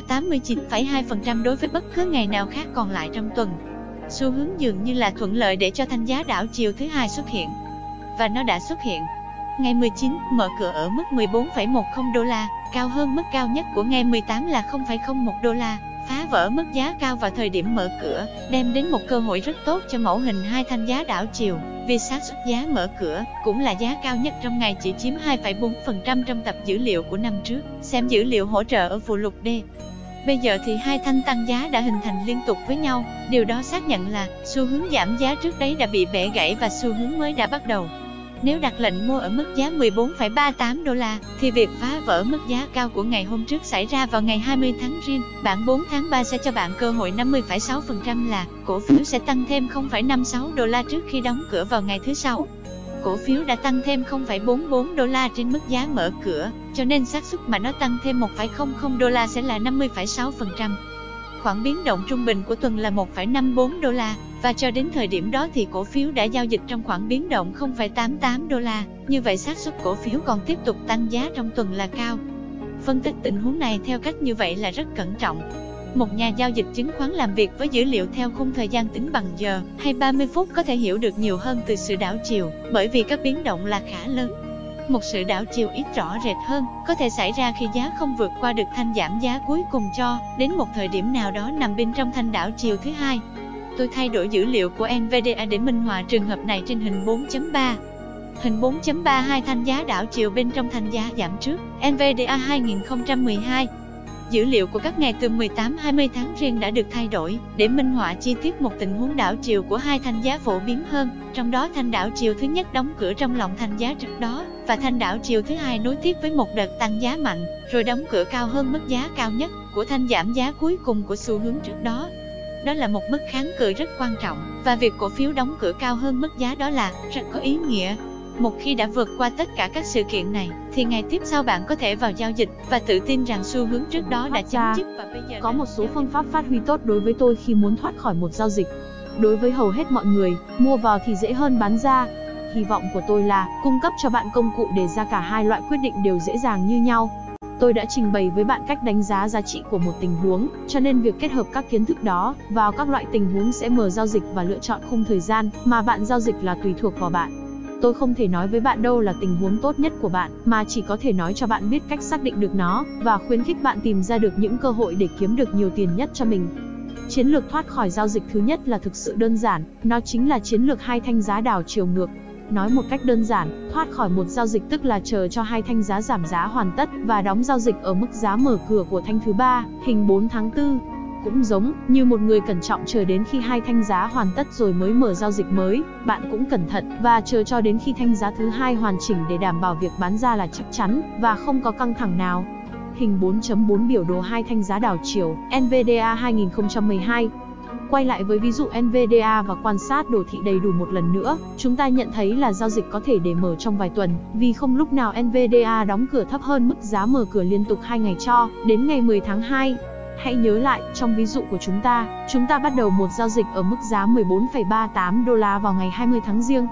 89,2% đối với bất cứ ngày nào khác còn lại trong tuần. Xu hướng dường như là thuận lợi để cho thanh giá đảo chiều thứ hai xuất hiện. Và nó đã xuất hiện. Ngày 19 mở cửa ở mức $14,10, cao hơn mức cao nhất của ngày 18 là $0,01, phá vỡ mức giá cao vào thời điểm mở cửa, đem đến một cơ hội rất tốt cho mẫu hình hai thanh giá đảo chiều, vì xác suất giá mở cửa cũng là giá cao nhất trong ngày chỉ chiếm 2,4% trong tập dữ liệu của năm trước. Xem dữ liệu hỗ trợ ở phụ lục D. Bây giờ thì hai thanh tăng giá đã hình thành liên tục với nhau, điều đó xác nhận là xu hướng giảm giá trước đấy đã bị bẻ gãy và xu hướng mới đã bắt đầu. Nếu đặt lệnh mua ở mức giá $14,38 thì việc phá vỡ mức giá cao của ngày hôm trước xảy ra vào ngày 20 tháng Giêng. Bảng 4 tháng 3 sẽ cho bạn cơ hội 50,6% là cổ phiếu sẽ tăng thêm $0,56 trước khi đóng cửa vào ngày thứ Sáu. Cổ phiếu đã tăng thêm $0,44 trên mức giá mở cửa, cho nên xác suất mà nó tăng thêm $1,00 sẽ là 50,6%. Khoảng biến động trung bình của tuần là $1,54, và cho đến thời điểm đó thì cổ phiếu đã giao dịch trong khoảng biến động $0,88. Như vậy xác suất cổ phiếu còn tiếp tục tăng giá trong tuần là cao. Phân tích tình huống này theo cách như vậy là rất cẩn trọng. Một nhà giao dịch chứng khoán làm việc với dữ liệu theo khung thời gian tính bằng giờ hay 30 phút có thể hiểu được nhiều hơn từ sự đảo chiều, bởi vì các biến động là khá lớn. Một sự đảo chiều ít rõ rệt hơn có thể xảy ra khi giá không vượt qua được thanh giảm giá cuối cùng cho đến một thời điểm nào đó nằm bên trong thanh đảo chiều thứ hai. Tôi thay đổi dữ liệu của Nvidia để minh họa trường hợp này trên hình 4.3. Hình 4.3 hai thanh giá đảo chiều bên trong thanh giá giảm trước, Nvidia 2012. Dữ liệu của các ngày từ 18-20 tháng riêng đã được thay đổi để minh họa chi tiết một tình huống đảo chiều của hai thanh giá phổ biến hơn. Trong đó thanh đảo chiều thứ nhất đóng cửa trong lòng thanh giá trước đó, và thanh đảo chiều thứ hai nối tiếp với một đợt tăng giá mạnh, rồi đóng cửa cao hơn mức giá cao nhất của thanh giảm giá cuối cùng của xu hướng trước đó. Đó là một mức kháng cự rất quan trọng, và việc cổ phiếu đóng cửa cao hơn mức giá đó là rất có ý nghĩa. Một khi đã vượt qua tất cả các sự kiện này, thì ngày tiếp sau bạn có thể vào giao dịch và tự tin rằng xu hướng trước đó đã chấm dứt và bây giờ có một số phương pháp phát huy tốt đối với tôi khi muốn thoát khỏi một giao dịch. Đối với hầu hết mọi người, mua vào thì dễ hơn bán ra. Hy vọng của tôi là cung cấp cho bạn công cụ để ra cả hai loại quyết định đều dễ dàng như nhau. Tôi đã trình bày với bạn cách đánh giá giá trị của một tình huống, cho nên việc kết hợp các kiến thức đó vào các loại tình huống sẽ mở giao dịch và lựa chọn khung thời gian mà bạn giao dịch là tùy thuộc vào bạn. Tôi không thể nói với bạn đâu là tình huống tốt nhất của bạn, mà chỉ có thể nói cho bạn biết cách xác định được nó, và khuyến khích bạn tìm ra được những cơ hội để kiếm được nhiều tiền nhất cho mình. Chiến lược thoát khỏi giao dịch thứ nhất là thực sự đơn giản, nó chính là chiến lược hai thanh giá đảo chiều ngược. Nói một cách đơn giản, thoát khỏi một giao dịch tức là chờ cho hai thanh giá giảm giá hoàn tất và đóng giao dịch ở mức giá mở cửa của thanh thứ ba, hình 4 tháng 4. Cũng giống như một người cẩn trọng chờ đến khi hai thanh giá hoàn tất rồi mới mở giao dịch mới, bạn cũng cẩn thận và chờ cho đến khi thanh giá thứ hai hoàn chỉnh để đảm bảo việc bán ra là chắc chắn và không có căng thẳng nào. Hình 4.4 biểu đồ hai thanh giá đảo chiều, NVDA 2012. Quay lại với ví dụ NVDA và quan sát đồ thị đầy đủ một lần nữa, chúng ta nhận thấy là giao dịch có thể để mở trong vài tuần, vì không lúc nào NVDA đóng cửa thấp hơn mức giá mở cửa liên tục 2 ngày cho đến ngày 10 tháng 2. Hãy nhớ lại, trong ví dụ của chúng ta bắt đầu một giao dịch ở mức giá 14,38 đô la vào ngày 20 tháng Giêng.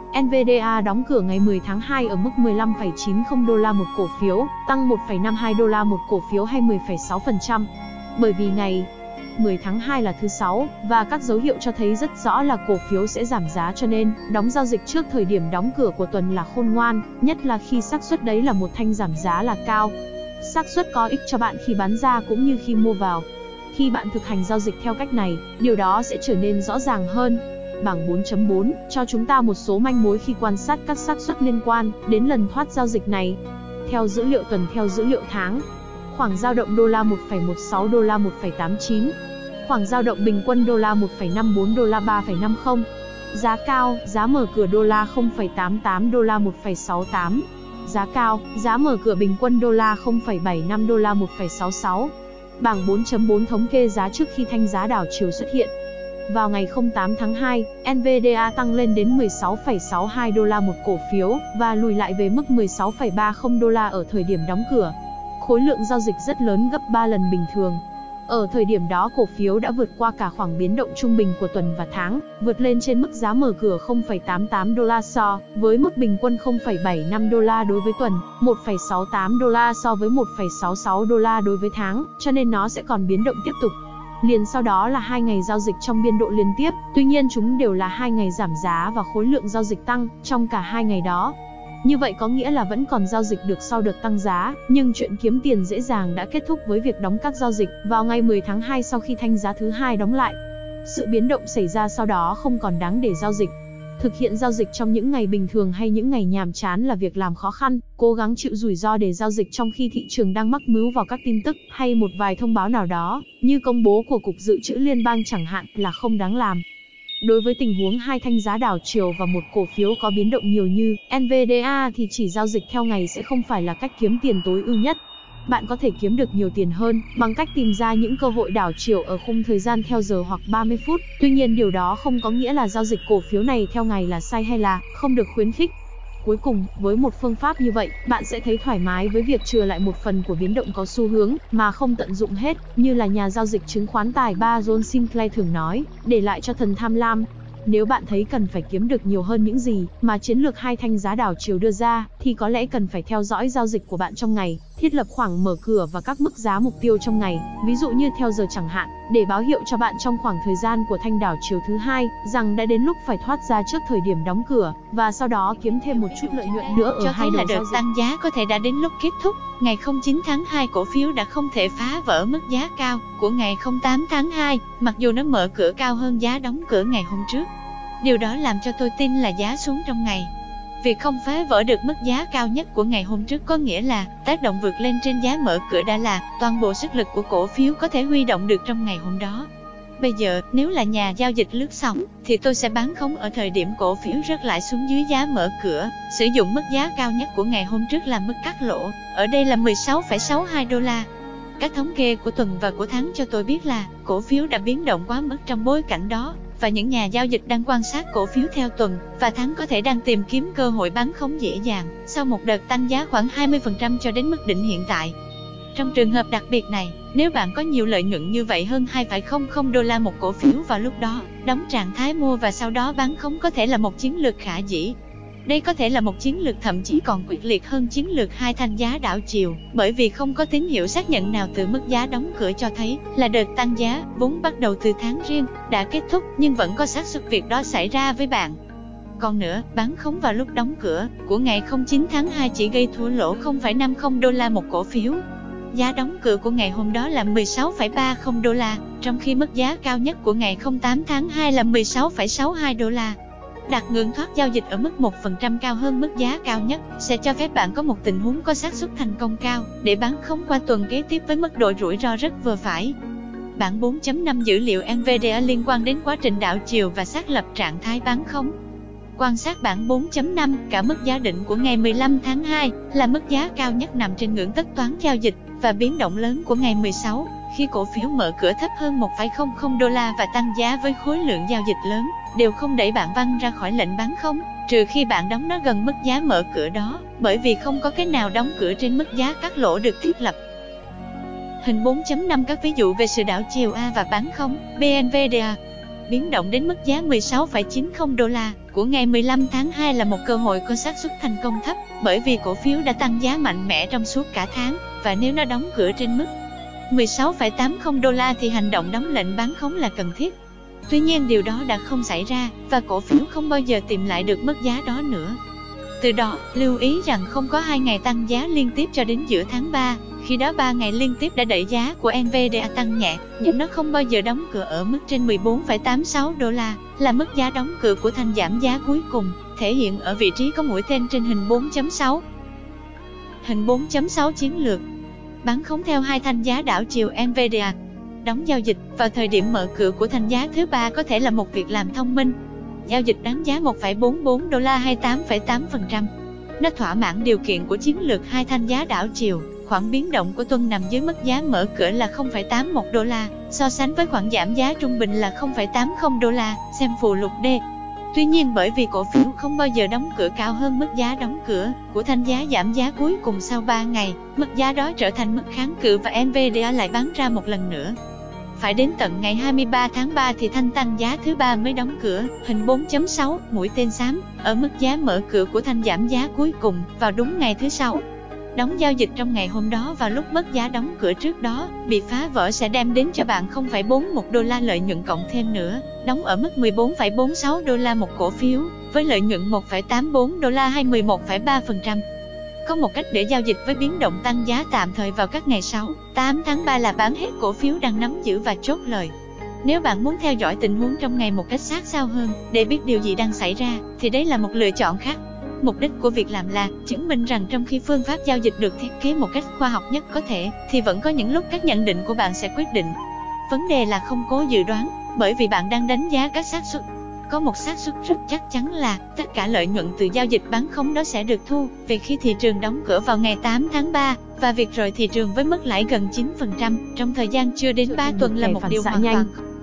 NVDA đóng cửa ngày 10 tháng 2 ở mức 15,90 đô la một cổ phiếu, tăng 1,52 đô la một cổ phiếu hay 10,6%. Bởi vì ngày 10 tháng 2 là thứ Sáu, và các dấu hiệu cho thấy rất rõ là cổ phiếu sẽ giảm giá, cho nên đóng giao dịch trước thời điểm đóng cửa của tuần là khôn ngoan, nhất là khi xác suất đấy là một thanh giảm giá là cao. Xác suất có ích cho bạn khi bán ra cũng như khi mua vào. Khi bạn thực hành giao dịch theo cách này, điều đó sẽ trở nên rõ ràng hơn. Bảng 4.4 cho chúng ta một số manh mối khi quan sát các xác suất liên quan đến lần thoát giao dịch này. Theo dữ liệu tuần, theo dữ liệu tháng, khoảng dao động đô la 1,16 đô la 1,89, khoảng dao động bình quân đô la 1,54 đô la 3,50. Giá cao, giá mở cửa đô la 0,88 đô la 1,68. Giá cao, giá mở cửa bình quân đô la 0,75 đô la 1,66. Bảng 4.4 thống kê giá trước khi thanh giá đảo chiều xuất hiện. Vào ngày 08 tháng 2, NVDA tăng lên đến 16,62 đô la một cổ phiếu và lùi lại về mức 16,30 đô la ở thời điểm đóng cửa. Khối lượng giao dịch rất lớn, gấp 3 lần bình thường. Ở thời điểm đó, cổ phiếu đã vượt qua cả khoảng biến động trung bình của tuần và tháng, vượt lên trên mức giá mở cửa 0,88 đô la so với mức bình quân 0,75 đô la đối với tuần, 1,68 đô la so với 1,66 đô la đối với tháng, cho nên nó sẽ còn biến động tiếp tục. Liền sau đó là 2 ngày giao dịch trong biên độ liên tiếp, tuy nhiên chúng đều là 2 ngày giảm giá và khối lượng giao dịch tăng trong cả 2 ngày đó. Như vậy có nghĩa là vẫn còn giao dịch được sau đợt tăng giá, nhưng chuyện kiếm tiền dễ dàng đã kết thúc với việc đóng các giao dịch vào ngày 10 tháng 2 sau khi thanh giá thứ hai đóng lại. Sự biến động xảy ra sau đó không còn đáng để giao dịch. Thực hiện giao dịch trong những ngày bình thường hay những ngày nhàm chán là việc làm khó khăn, cố gắng chịu rủi ro để giao dịch trong khi thị trường đang mắc mưu vào các tin tức hay một vài thông báo nào đó, như công bố của Cục Dự trữ Liên bang chẳng hạn, là không đáng làm. Đối với tình huống hai thanh giá đảo chiều và một cổ phiếu có biến động nhiều như NVDA thì chỉ giao dịch theo ngày sẽ không phải là cách kiếm tiền tối ưu nhất. Bạn có thể kiếm được nhiều tiền hơn bằng cách tìm ra những cơ hội đảo chiều ở khung thời gian theo giờ hoặc 30 phút. Tuy nhiên điều đó không có nghĩa là giao dịch cổ phiếu này theo ngày là sai hay là không được khuyến khích. Cuối cùng, với một phương pháp như vậy, bạn sẽ thấy thoải mái với việc chừa lại một phần của biến động có xu hướng mà không tận dụng hết, như là nhà giao dịch chứng khoán tài ba John Sinclair thường nói, để lại cho thần tham lam. Nếu bạn thấy cần phải kiếm được nhiều hơn những gì mà chiến lược hai thanh giá đảo chiều đưa ra, thì có lẽ cần phải theo dõi giao dịch của bạn trong ngày, thiết lập khoảng mở cửa và các mức giá mục tiêu trong ngày, ví dụ như theo giờ chẳng hạn, để báo hiệu cho bạn trong khoảng thời gian của thanh đảo chiều thứ hai rằng đã đến lúc phải thoát ra trước thời điểm đóng cửa, và sau đó kiếm thêm một chút lợi nhuận nữa ở hai đầu giao dịch. Tăng giá có thể đã đến lúc kết thúc. Ngày 09 tháng 2 cổ phiếu đã không thể phá vỡ mức giá cao của ngày 08 tháng 2, mặc dù nó mở cửa cao hơn giá đóng cửa ngày hôm trước. Điều đó làm cho tôi tin là giá xuống trong ngày. Việc không phá vỡ được mức giá cao nhất của ngày hôm trước có nghĩa là tác động vượt lên trên giá mở cửa đã là toàn bộ sức lực của cổ phiếu có thể huy động được trong ngày hôm đó. Bây giờ, nếu là nhà giao dịch lướt sóng, thì tôi sẽ bán khống ở thời điểm cổ phiếu rớt lại xuống dưới giá mở cửa, sử dụng mức giá cao nhất của ngày hôm trước làm mức cắt lỗ, ở đây là 16,62 đô la. Các thống kê của tuần và của tháng cho tôi biết là cổ phiếu đã biến động quá mức trong bối cảnh đó, và những nhà giao dịch đang quan sát cổ phiếu theo tuần và tháng có thể đang tìm kiếm cơ hội bán khống dễ dàng sau một đợt tăng giá khoảng 20% cho đến mức đỉnh hiện tại. Trong trường hợp đặc biệt này, nếu bạn có nhiều lợi nhuận như vậy hơn 2,00 đô la một cổ phiếu vào lúc đó, đóng trạng thái mua và sau đó bán khống có thể là một chiến lược khả dĩ. Đây có thể là một chiến lược thậm chí còn quyết liệt hơn chiến lược hai thanh giá đảo chiều, bởi vì không có tín hiệu xác nhận nào từ mức giá đóng cửa cho thấy là đợt tăng giá vốn bắt đầu từ tháng riêng đã kết thúc, nhưng vẫn có xác suất việc đó xảy ra với bạn. Còn nữa, bán khống vào lúc đóng cửa của ngày 09 tháng 2 chỉ gây thua lỗ 0,50 đô la một cổ phiếu. Giá đóng cửa của ngày hôm đó là 16,30 đô la, trong khi mức giá cao nhất của ngày 08 tháng 2 là 16,62 đô la. Đặt ngưỡng thoát giao dịch ở mức 1% cao hơn mức giá cao nhất sẽ cho phép bạn có một tình huống có xác suất thành công cao để bán khống qua tuần kế tiếp với mức độ rủi ro rất vừa phải. Bảng 4.5 dữ liệu NVDA liên quan đến quá trình đảo chiều và xác lập trạng thái bán khống. Quan sát bảng 4.5, cả mức giá đỉnh của ngày 15 tháng 2 là mức giá cao nhất nằm trên ngưỡng tất toán giao dịch và biến động lớn của ngày 16, khi cổ phiếu mở cửa thấp hơn 1,00 đô la và tăng giá với khối lượng giao dịch lớn, đều không đẩy bạn văng ra khỏi lệnh bán khống, trừ khi bạn đóng nó gần mức giá mở cửa đó, bởi vì không có cái nào đóng cửa trên mức giá cắt lỗ được thiết lập. Hình 4.5 các ví dụ về sự đảo chiều A và bán khống, BNVDA. Biến động đến mức giá 16,90 đô la của ngày 15 tháng 2 là một cơ hội có xác suất thành công thấp, bởi vì cổ phiếu đã tăng giá mạnh mẽ trong suốt cả tháng, và nếu nó đóng cửa trên mức 16,80 đô la thì hành động đóng lệnh bán khống là cần thiết. Tuy nhiên điều đó đã không xảy ra, và cổ phiếu không bao giờ tìm lại được mức giá đó nữa. Từ đó, lưu ý rằng không có 2 ngày tăng giá liên tiếp cho đến giữa tháng 3, khi đó 3 ngày liên tiếp đã đẩy giá của NVDA tăng nhẹ, nhưng nó không bao giờ đóng cửa ở mức trên 14,86 đô la, là mức giá đóng cửa của thanh giảm giá cuối cùng, thể hiện ở vị trí có mũi tên trên hình 4.6. Hình 4.6 chiến lược. Bán khống theo hai thanh giá đảo chiều NVDA. Đóng giao dịch vào thời điểm mở cửa của thanh giá thứ ba có thể là một việc làm thông minh. Giao dịch đáng giá 1,44 đô la hay 8,8%. Nó thỏa mãn điều kiện của chiến lược hai thanh giá đảo chiều. Khoản biến động của tuần nằm dưới mức giá mở cửa là 0,81 đô la, so sánh với khoản giảm giá trung bình là 0,80 đô la, xem phụ lục D. Tuy nhiên bởi vì cổ phiếu không bao giờ đóng cửa cao hơn mức giá đóng cửa của thanh giá giảm giá cuối cùng sau 3 ngày, mức giá đó trở thành mức kháng cự và NVDA lại bán ra một lần nữa. Phải đến tận ngày 23 tháng 3 thì thanh tăng giá thứ ba mới đóng cửa, hình 4.6, mũi tên xám, ở mức giá mở cửa của thanh giảm giá cuối cùng, vào đúng ngày thứ 6. Đóng giao dịch trong ngày hôm đó vào lúc mức giá đóng cửa trước đó bị phá vỡ sẽ đem đến cho bạn 0,41 đô la lợi nhuận cộng thêm nữa, đóng ở mức 14,46 đô la một cổ phiếu, với lợi nhuận 1,84 đô la hay 11,3%. Có một cách để giao dịch với biến động tăng giá tạm thời vào các ngày 6, 8 tháng 3 là bán hết cổ phiếu đang nắm giữ và chốt lời. Nếu bạn muốn theo dõi tình huống trong ngày một cách sát sao hơn, để biết điều gì đang xảy ra, thì đấy là một lựa chọn khác. Mục đích của việc làm là chứng minh rằng trong khi phương pháp giao dịch được thiết kế một cách khoa học nhất có thể, thì vẫn có những lúc các nhận định của bạn sẽ quyết định. Vấn đề là không cố dự đoán, bởi vì bạn đang đánh giá các xác suất. Có một xác suất rất chắc chắn là tất cả lợi nhuận từ giao dịch bán khống đó sẽ được thu về khi thị trường đóng cửa vào ngày 8 tháng 3, và việc rời thị trường với mức lãi gần 9% trong thời gian chưa đến 3 tuần là một điều hoàn toàn